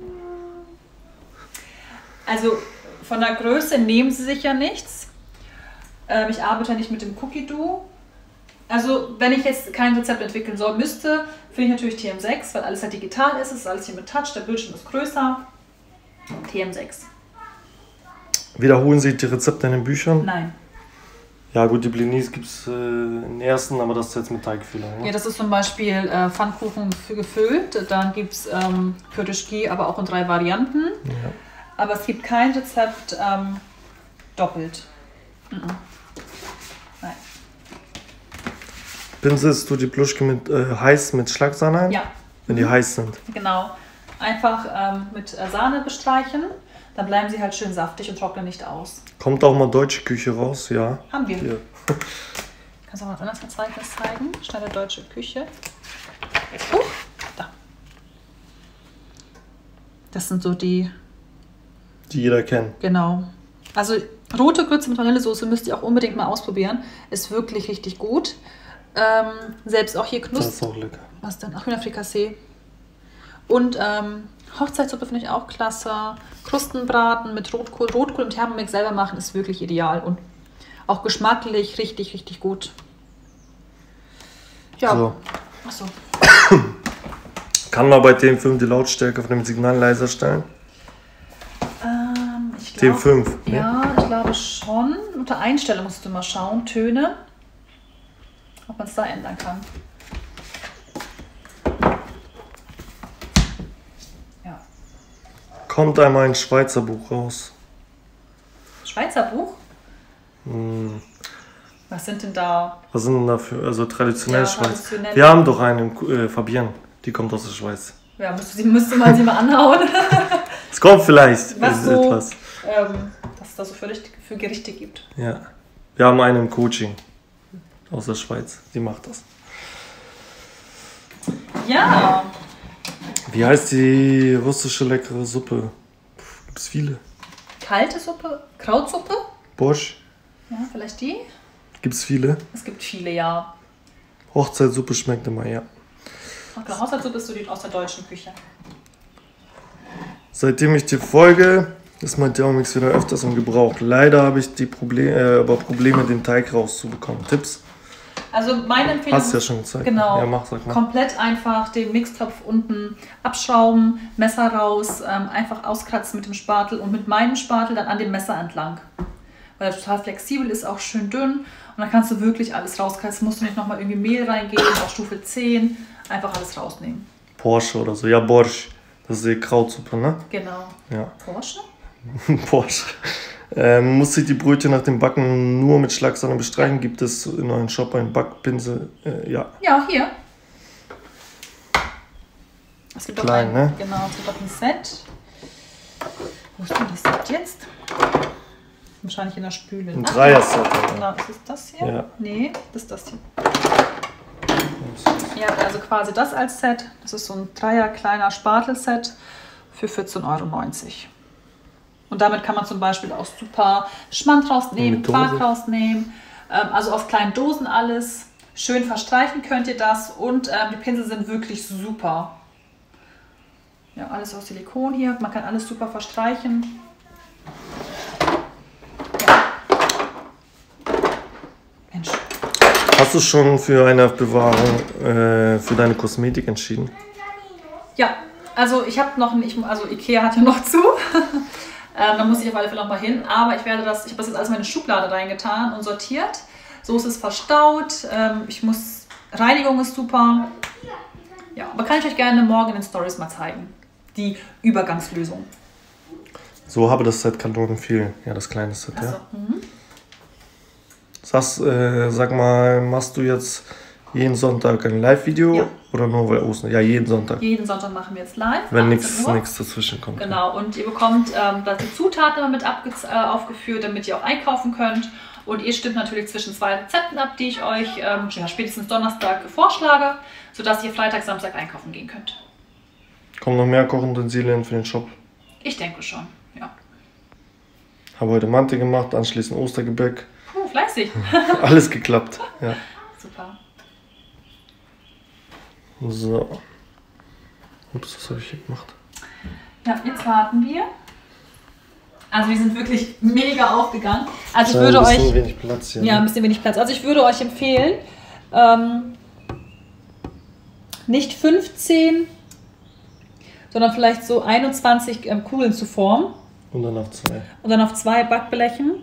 Also von der Größe nehmen sie sich ja nichts. Ähm, ich arbeite ja nicht mit dem Cookie Duo. Also wenn ich jetzt kein Rezept entwickeln soll, müsste, finde ich natürlich T M sechs, weil alles halt digital ist. Es ist alles hier mit Touch, der Bildschirm ist größer. T M sechs. Wiederholen sich die Rezepte in den Büchern? Nein. Ja gut, die Blinis gibt es äh, in den ersten, aber das ist jetzt mit Teigfüllung. Ne? Ja, das ist zum Beispiel äh, Pfannkuchen für gefüllt. Dann gibt es ähm, Pürtschki, aber auch in drei Varianten. Ja. Aber es gibt kein Rezept ähm, doppelt. Mhm. Nein. Pinselst du die Pluschke mit äh, heiß mit Schlagsahne ein? Ja, Wenn die heiß sind. genau. Einfach ähm, mit äh, Sahne bestreichen. Dann bleiben sie halt schön saftig und trocknen nicht aus. Kommt auch mal deutsche Küche raus, ja. Haben wir. Hier. Kannst du auch mal ein anderes Verzeichnis zeigen? Schnelle deutsche Küche. Uh, da. Das sind so die, Die jeder kennt. genau. Also rote Grütze mit Vanillesoße müsst ihr auch unbedingt mal ausprobieren. Ist wirklich richtig gut. Ähm, selbst auch hier Das Knust. ist auch lecker. Was denn? Ach, Hühnerfrikassee. Und ähm, Hochzeitssuppe finde ich auch klasse. Krustenbraten mit Rotkohl. Rotkohl im Thermomix selber machen ist wirklich ideal und auch geschmacklich richtig, richtig gut. Ja. So. Achso. Kann man bei T M fünf die Lautstärke von dem Signal leiser stellen? Ähm, ich T M glaub, fünf? Ne? Ja, ich glaube schon. Unter Einstellung musst du mal schauen. Töne. Ob man es da ändern kann. Ja. Kommt einmal ein Schweizer Buch raus. Schweizer Buch? Hm. Was sind denn da? Was sind denn da für, also traditionell Ja, Schweiz? traditionell. Wir haben doch einen, äh, Fabienne, die kommt aus der Schweiz. Ja, müsste, müsste man sie mal anhauen. Es kommt vielleicht Was ist so, etwas. ähm, was es da so für, Richt- für Gerichte gibt. Ja. Wir haben einen im Coaching aus der Schweiz, die macht das. Ja. Wie heißt die russische leckere Suppe? Gibt es viele. Kalte Suppe? Krautsuppe? Borsch? Ja, vielleicht die? Gibt es viele. Es gibt viele, ja. Hochzeitssuppe schmeckt immer, ja. Okay, Haushaltssuppe ist so die aus der deutschen Küche. Seitdem ich dir folge, ist mein Thermomix wieder öfters im Gebrauch. Leider habe ich die Problem, äh, aber Probleme, den Teig rauszubekommen. Tipps? Also meine Empfehlung Hast du ja ist, schon gezeigt. genau, Ja, mach, sag mal. komplett einfach den Mixtopf unten abschrauben, Messer raus, ähm, einfach auskratzen mit dem Spatel und mit meinem Spatel dann an dem Messer entlang. Weil er total flexibel ist, auch schön dünn und dann kannst du wirklich alles rauskratzen. Musst du nicht nochmal irgendwie Mehl reingeben, auf Stufe zehn, einfach alles rausnehmen. Porsche oder so. Ja, Borsch. Das ist die Krautsuppe, ne? Genau. Ja. Porsche? Porsche. Ähm, muss ich die Brötchen nach dem Backen nur mit Schlagsahne bestreichen? Gibt es in eurem Shop einen Backpinsel? Äh, ja. Ja, hier. Es gibt Klein, auch ein, ne? Genau, es gibt auch ein Set. Wo ist denn das Set jetzt? Wahrscheinlich in der Spüle. Ein Ach, Dreier-Set. Genau, ist es das hier? Ja. Nee, das ist das hier. Ihr habt also quasi das als Set. Das ist so ein Dreier kleiner Spatel-Set für vierzehn Euro neunzig. Und damit kann man zum Beispiel auch super Schmand rausnehmen, Mit Dose. Quark rausnehmen. Ähm, also aus kleinen Dosen alles. Schön verstreichen könnt ihr das. Und ähm, die Pinsel sind wirklich super. Ja, alles aus Silikon hier. Man kann alles super verstreichen. Ja. Mensch. Hast du schon für eine Aufbewahrung äh, für deine Kosmetik entschieden? Ja, also ich habe noch nicht, also Ikea hat ja noch zu. ähm, da muss ich auf alle Fälle noch mal hin. Aber ich werde das, ich habe das jetzt alles in meine Schublade reingetan und sortiert. So ist es verstaut. Ähm, ich muss, Reinigung ist super. Ja, aber kann ich euch gerne morgen in den Stories mal zeigen. Die Übergangslösung. So habe das Set, kann nur empfehlen. Ja, das kleine Set, Also, ja. mhm. Sagst, äh, sag mal, machst du jetzt jeden Sonntag ein Live-Video? Ja. Oder nur weil Ostern? Ja, jeden Sonntag. Jeden Sonntag machen wir jetzt live. Wenn achtzehn nichts Uhr. nichts dazwischen kommt. Genau, und ihr bekommt ähm, da die Zutaten immer mit abge äh, aufgeführt, damit ihr auch einkaufen könnt. Und ihr stimmt natürlich zwischen zwei Rezepten ab, die ich euch ähm, ja, spätestens Donnerstag vorschlage, sodass ihr Freitag, Samstag einkaufen gehen könnt. Kommen noch mehr Kochutensilien für den Shop. Ich denke schon, ja. Habe heute Mante gemacht, anschließend Ostergebäck. Puh, fleißig. Alles geklappt. Ja. Super. So. Ups, was habe ich hier gemacht? Ja, jetzt warten wir. Also wir sind wirklich mega aufgegangen. Also ich Ein würde bisschen euch... wenig Platz hier. Ja, ein ne? bisschen wenig Platz. Also ich würde euch empfehlen, ähm, nicht fünfzehn, sondern vielleicht so einundzwanzig ähm, Kugeln zu formen Und dann auf zwei. und dann auf zwei Backblechen.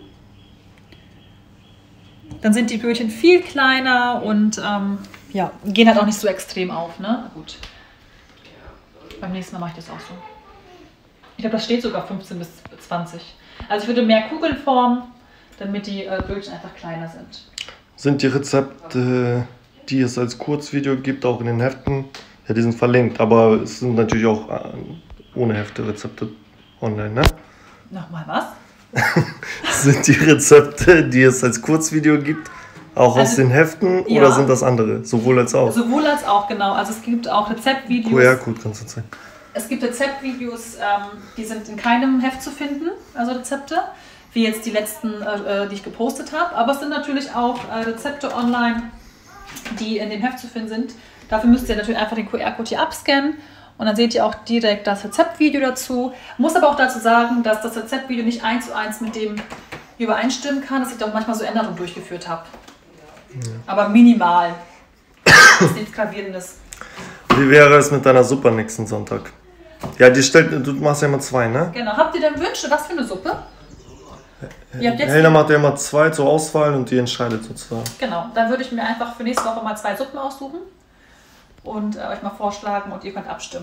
Dann sind die Brötchen viel kleiner und ähm, ja, gehen halt auch nicht so extrem auf, ne? Gut. Beim nächsten Mal mache ich das auch so. Ich glaube, das steht sogar fünfzehn bis zwanzig. Also ich würde mehr Kugeln formen, damit die äh, Brötchen einfach kleiner sind. Sind die Rezepte, die es als Kurzvideo gibt, auch in den Heften? Ja, die sind verlinkt, aber es sind natürlich auch äh, ohne Hefte Rezepte online, ne? Nochmal was? Sind die Rezepte, die es als Kurzvideo gibt, auch aus Also, den Heften ja. oder sind das andere? Sowohl als auch. Sowohl als auch, genau. Also es gibt auch Rezeptvideos. Q R-Code kannst du zeigen. Es gibt Rezeptvideos, ähm, die sind in keinem Heft zu finden, also Rezepte, wie jetzt die letzten, äh, die ich gepostet habe. Aber es sind natürlich auch äh, Rezepte online, die in dem Heft zu finden sind. Dafür müsst ihr natürlich einfach den Q R-Code hier abscannen Und dann seht ihr auch direkt das Rezeptvideo dazu. Muss aber auch dazu sagen, dass das Rezeptvideo nicht eins zu eins mit dem übereinstimmen kann, dass ich da auch manchmal so Änderungen durchgeführt habe. Ja. Aber minimal. Das ist nichts Gravierendes. Wie wäre es mit deiner Suppe nächsten Sonntag? Ja, die stellt, du machst ja immer zwei, ne? Genau. Habt ihr denn Wünsche? Was für eine Suppe? Ihr habt jetzt Helena macht ja immer zwei zur Auswahl und die entscheidet sozusagen. Genau. Dann würde ich mir einfach für nächste Woche mal zwei Suppen aussuchen und äh, euch mal vorschlagen und ihr könnt abstimmen.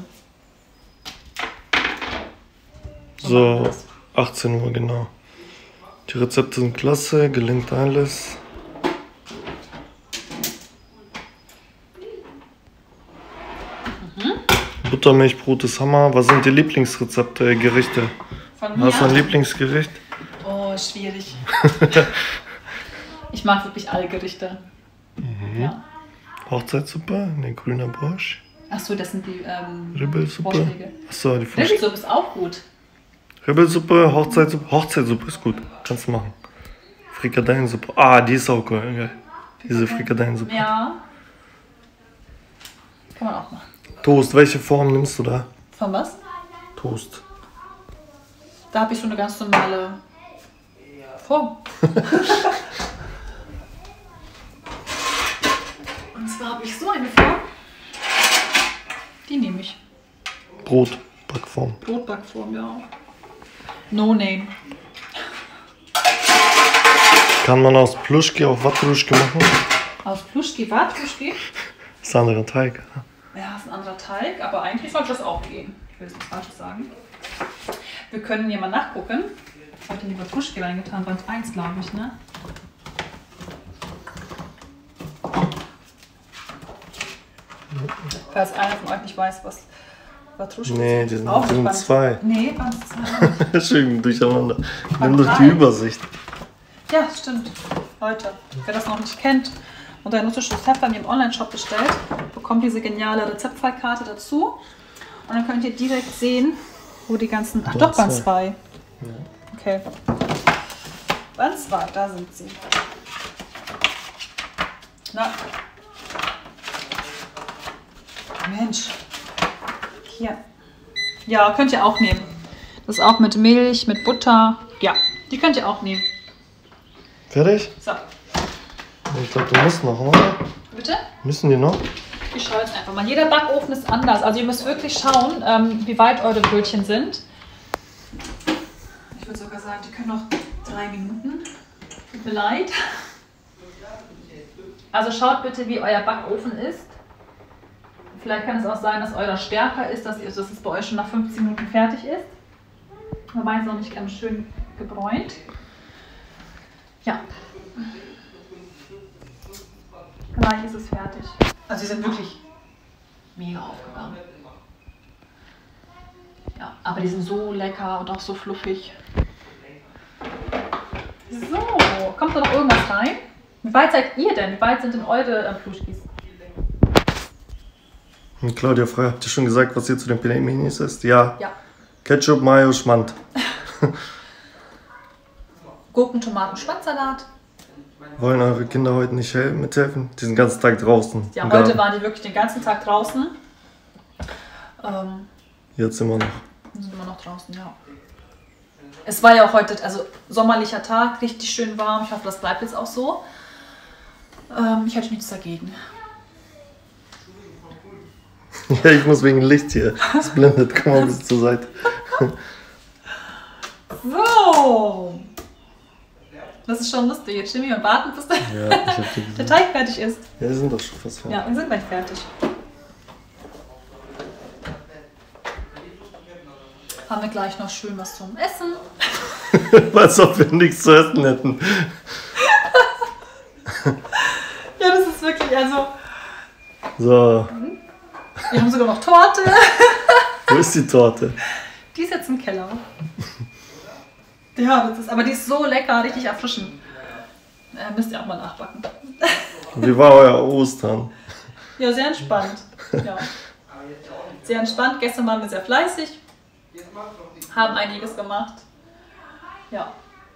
So, so achtzehn Uhr, genau. Die Rezepte sind klasse, gelingt alles. Mhm. Buttermilchbrot ist Hammer. Was sind die Lieblingsrezepte, Gerichte? Von mir? Hast du ein Lieblingsgericht? Oh, schwierig. Ich mag wirklich alle Gerichte. Mhm. Ja. Hochzeitssuppe, ne, grüner Borsch. Achso, das sind die ähm, Ribbelsuppe. Vorschläge. Achso, die Vorschläge. Ribbelsuppe ist auch gut. Ribbelsuppe, Hochzeitssuppe. Hochzeitssuppe ist gut. Kannst du machen. Frikadellensuppe. Ah, die ist auch geil. Diese Frikadellensuppe. Ja. Kann man auch machen. Toast, welche Form nimmst du da? Von was? Toast. Da habe ich so eine ganz normale Form. Und zwar habe ich so eine Form. Die nehme ich. Brotbackform. Brotbackform, ja. No name. Kann man aus Pluschki auch Watruschki machen? Aus Pluschki, Watruschki? Das ist ein anderer Teig. Ja, das ist ein anderer Teig, aber eigentlich sollte das auch gehen. Ich will es nicht falsch sagen. Wir können hier mal nachgucken. Ich habe die Watruschki reingetan, Band eins, glaube ich, ne? Falls einer von euch nicht weiß, was Watruschki ist. Nee, die sind, die sind zwei. Nee, Band zwei. Schön durcheinander. Nimm doch die Übersicht. Ja, stimmt. Leute, wer das noch nicht kennt und ein russisches Heft bei mir im Online-Shop bestellt, bekommt diese geniale Rezeptfallkarte dazu. Und dann könnt ihr direkt sehen, wo die ganzen... Ach doch, Band zwei. Okay. Band zwei, da sind sie. Na. Mensch. Hier. Ja, könnt ihr auch nehmen. Das ist auch mit Milch, mit Butter. Ja, die könnt ihr auch nehmen. Fertig? So. Ich glaube, du musst noch, oder? Bitte? Müssen die noch? Ich schaue jetzt einfach mal. Jeder Backofen ist anders. Also ihr müsst wirklich schauen, ähm, wie weit eure Brötchen sind. Ich würde sogar sagen, die können noch drei Minuten. Tut mir leid. Also schaut bitte, wie euer Backofen ist. Vielleicht kann es auch sein, dass euer stärker ist, dass, ihr, dass es bei euch schon nach fünfzehn Minuten fertig ist. Aber meins ist noch nicht ganz schön gebräunt. Ja. Gleich ist es fertig. Also sie sind wirklich mega aufgegangen. Ja, aber die sind so lecker und auch so fluffig. So, kommt da noch irgendwas rein? Wie weit seid ihr denn? Wie weit sind denn eure äh, Pluschkis? Und Claudia Frey, habt ihr schon gesagt, was ihr zu den Pininis isst? Ja. Ja. Ketchup, Mayo, Schmand. Gurken, Tomaten, Schwarzsalat. Wollen eure Kinder heute nicht mithelfen? Die sind den ganzen Tag draußen. Ja, heute waren die wirklich den ganzen Tag draußen. Ähm, Jetzt immer noch. Wir sind immer noch draußen, ja. Es war ja auch heute, also sommerlicher Tag, richtig schön warm. Ich hoffe, das bleibt jetzt auch so. Ähm, ich hätte nichts dagegen. Ja, ich muss wegen Licht hier. Es blendet. Komm mal ein bisschen zur Seite. So. Das ist schon lustig. Jetzt stehen wir und warten, bis der, Ja, ich hab dir der Teig fertig ist. Ja, wir sind doch schon fast fertig. Ja, wir sind gleich fertig. Haben wir gleich noch schön was zum Essen. Als ob wir nichts zu essen hätten. Ja, das ist wirklich, also... So. Wir haben sogar noch Torte. Wo ist die Torte? Die ist jetzt im Keller. Ja, das ist, aber die ist so lecker, richtig erfrischend. Äh, müsst ihr auch mal nachbacken. Wie war euer Ostern? Ja, sehr entspannt. Ja. Sehr entspannt. Gestern waren wir sehr fleißig. Haben einiges gemacht. Ja.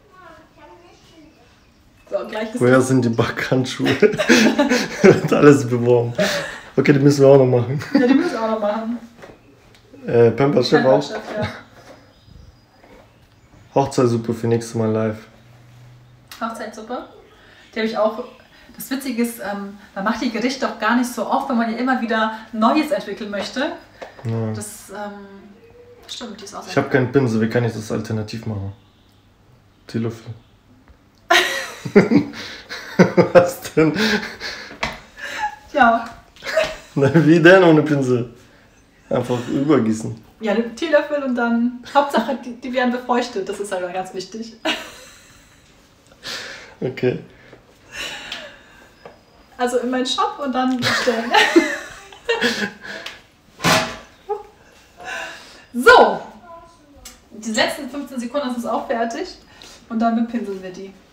So, gleich ist Woher sind die Backhandschuhe? Wird alles beworben. Okay, die müssen wir auch noch machen. Ja, die müssen wir auch noch machen. Äh, Pamperchef auch. Pamperchef, ja. Hochzeitssuppe für nächstes Mal live. Hochzeitssuppe. Die habe ich auch. Das Witzige ist, ähm, man macht die Gerichte auch gar nicht so oft, weil man ja immer wieder Neues entwickeln möchte. Ja. Das ähm, stimmt, die ist auch sehr Ich habe keinen Pinsel, wie kann ich das alternativ machen? Teelöffel. Was denn? Ja. Na, wie denn ohne Pinsel? Einfach übergießen. Ja, einen Teelöffel und dann. Hauptsache, die, die werden befeuchtet. Das ist halt ganz wichtig. Okay. Also in meinen Shop und dann bestellen. So. Die letzten fünfzehn Sekunden ist es auch fertig. Und dann bepinseln wir die.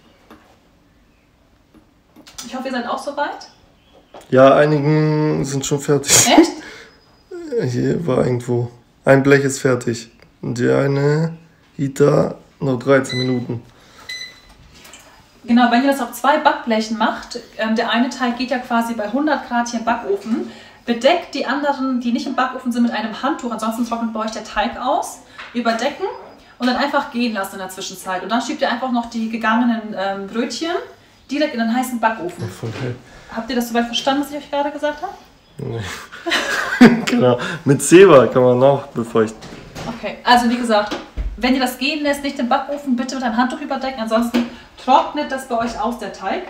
Ich hoffe, ihr seid auch soweit. Ja, einigen sind schon fertig. Echt? Hier war irgendwo. Ein Blech ist fertig. Und die eine Hita noch dreizehn Minuten. Genau, wenn ihr das auf zwei Backblechen macht, ähm, der eine Teig geht ja quasi bei hundert Grad hier im Backofen, bedeckt die anderen, die nicht im Backofen sind, mit einem Handtuch, ansonsten trocknet bei euch der Teig aus, überdecken und dann einfach gehen lassen in der Zwischenzeit. Und dann schiebt ihr einfach noch die gegangenen ähm, Brötchen direkt in den heißen Backofen. Ja, voll geil. Habt ihr das soweit verstanden, was ich euch gerade gesagt habe? Nee. Genau, mit Zewa kann man auch befeuchten. Okay, also wie gesagt, wenn ihr das gehen lässt, nicht im Backofen, bitte mit einem Handtuch überdecken, ansonsten trocknet das bei euch aus, der Teig.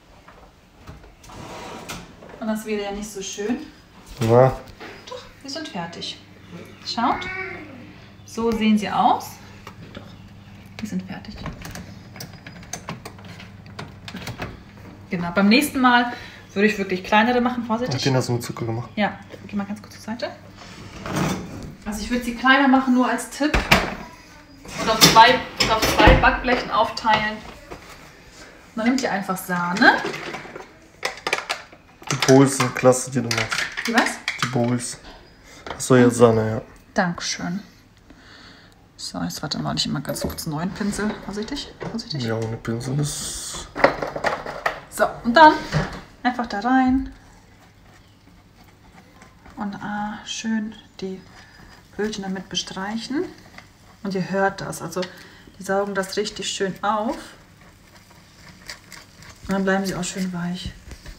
Und das wäre ja nicht so schön. Na, Doch, wir sind fertig. Schaut, so sehen sie aus. Doch, wir sind fertig. Genau, beim nächsten Mal würde ich wirklich kleinere machen, vorsichtig. den hast du mit Zucker gemacht. Ja, geh mal ganz kurz zur Seite. Also ich würde sie kleiner machen, nur als Tipp. Und auf zwei, auf zwei Backblechen aufteilen. Und dann nimmt ihr einfach Sahne. Die Bowls sind klasse, die du machst. Die was? Die Bowls. Achso, jetzt Sahne, ja. Dankeschön. So, jetzt warte mal, ich immer ganz kurz einen neuen Pinsel. Vorsichtig, vorsichtig. Ja, ohne Pinsel ist... So, und dann einfach da rein. Und ah, schön die Brötchen damit bestreichen. Und ihr hört das, also die saugen das richtig schön auf. Und dann bleiben sie auch schön weich.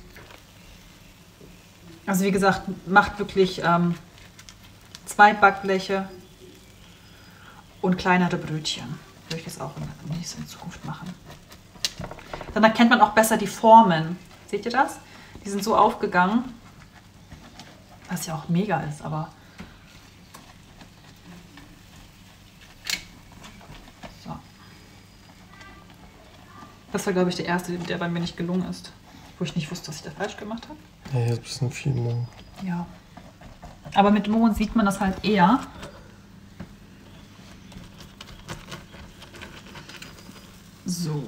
Also wie gesagt, macht wirklich ähm, zwei Backbleche und kleinere Brötchen. Würde ich jetzt auch in, in Zukunft machen. Dann erkennt man auch besser die Formen. Seht ihr das? Die sind so aufgegangen. Was ja auch mega ist, aber... So. Das war, glaube ich, der erste, der bei mir nicht gelungen ist. Wo ich nicht wusste, was ich da falsch gemacht habe. Ja, hier ist ein bisschen viel Mohn. Ja. Aber mit Mohn sieht man das halt eher. So.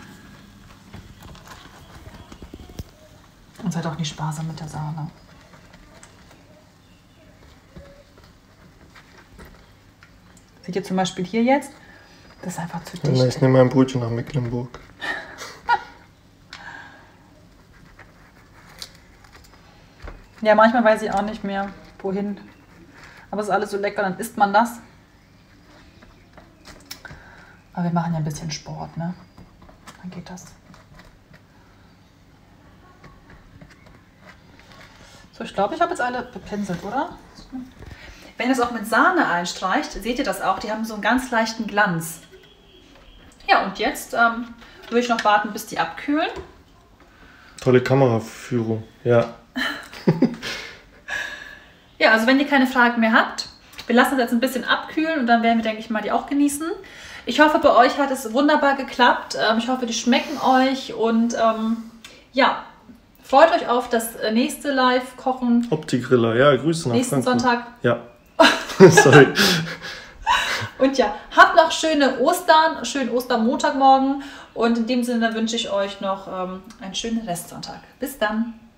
Und seid auch nicht sparsam mit der Sahne. Seht ihr zum Beispiel hier jetzt? Das ist einfach zu dicht. Ja, ich nehme ein Brötchen nach Mecklenburg. Ja, manchmal weiß ich auch nicht mehr, wohin. Aber es ist alles so lecker, dann isst man das. Aber wir machen ja ein bisschen Sport, ne? Dann geht das. So, ich glaube, ich habe jetzt alle bepinselt, oder? Wenn ihr das auch mit Sahne einstreicht, seht ihr das auch, die haben so einen ganz leichten Glanz. Ja, und jetzt ähm, würde ich noch warten, bis die abkühlen. Tolle Kameraführung, ja. Ja, also wenn ihr keine Fragen mehr habt, wir lassen es jetzt ein bisschen abkühlen und dann werden wir, denke ich mal, die auch genießen. Ich hoffe, bei euch hat es wunderbar geklappt. Ähm, ich hoffe, die schmecken euch und ähm, ja, freut euch auf das nächste Live-Kochen. Opti-Griller, ja, Grüße nach Nächsten Frankfurt. Sonntag. Ja. Sorry. Und ja, habt noch schöne Ostern, schönen Ostermontagmorgen und in dem Sinne wünsche ich euch noch ähm, einen schönen Restsonntag. Bis dann.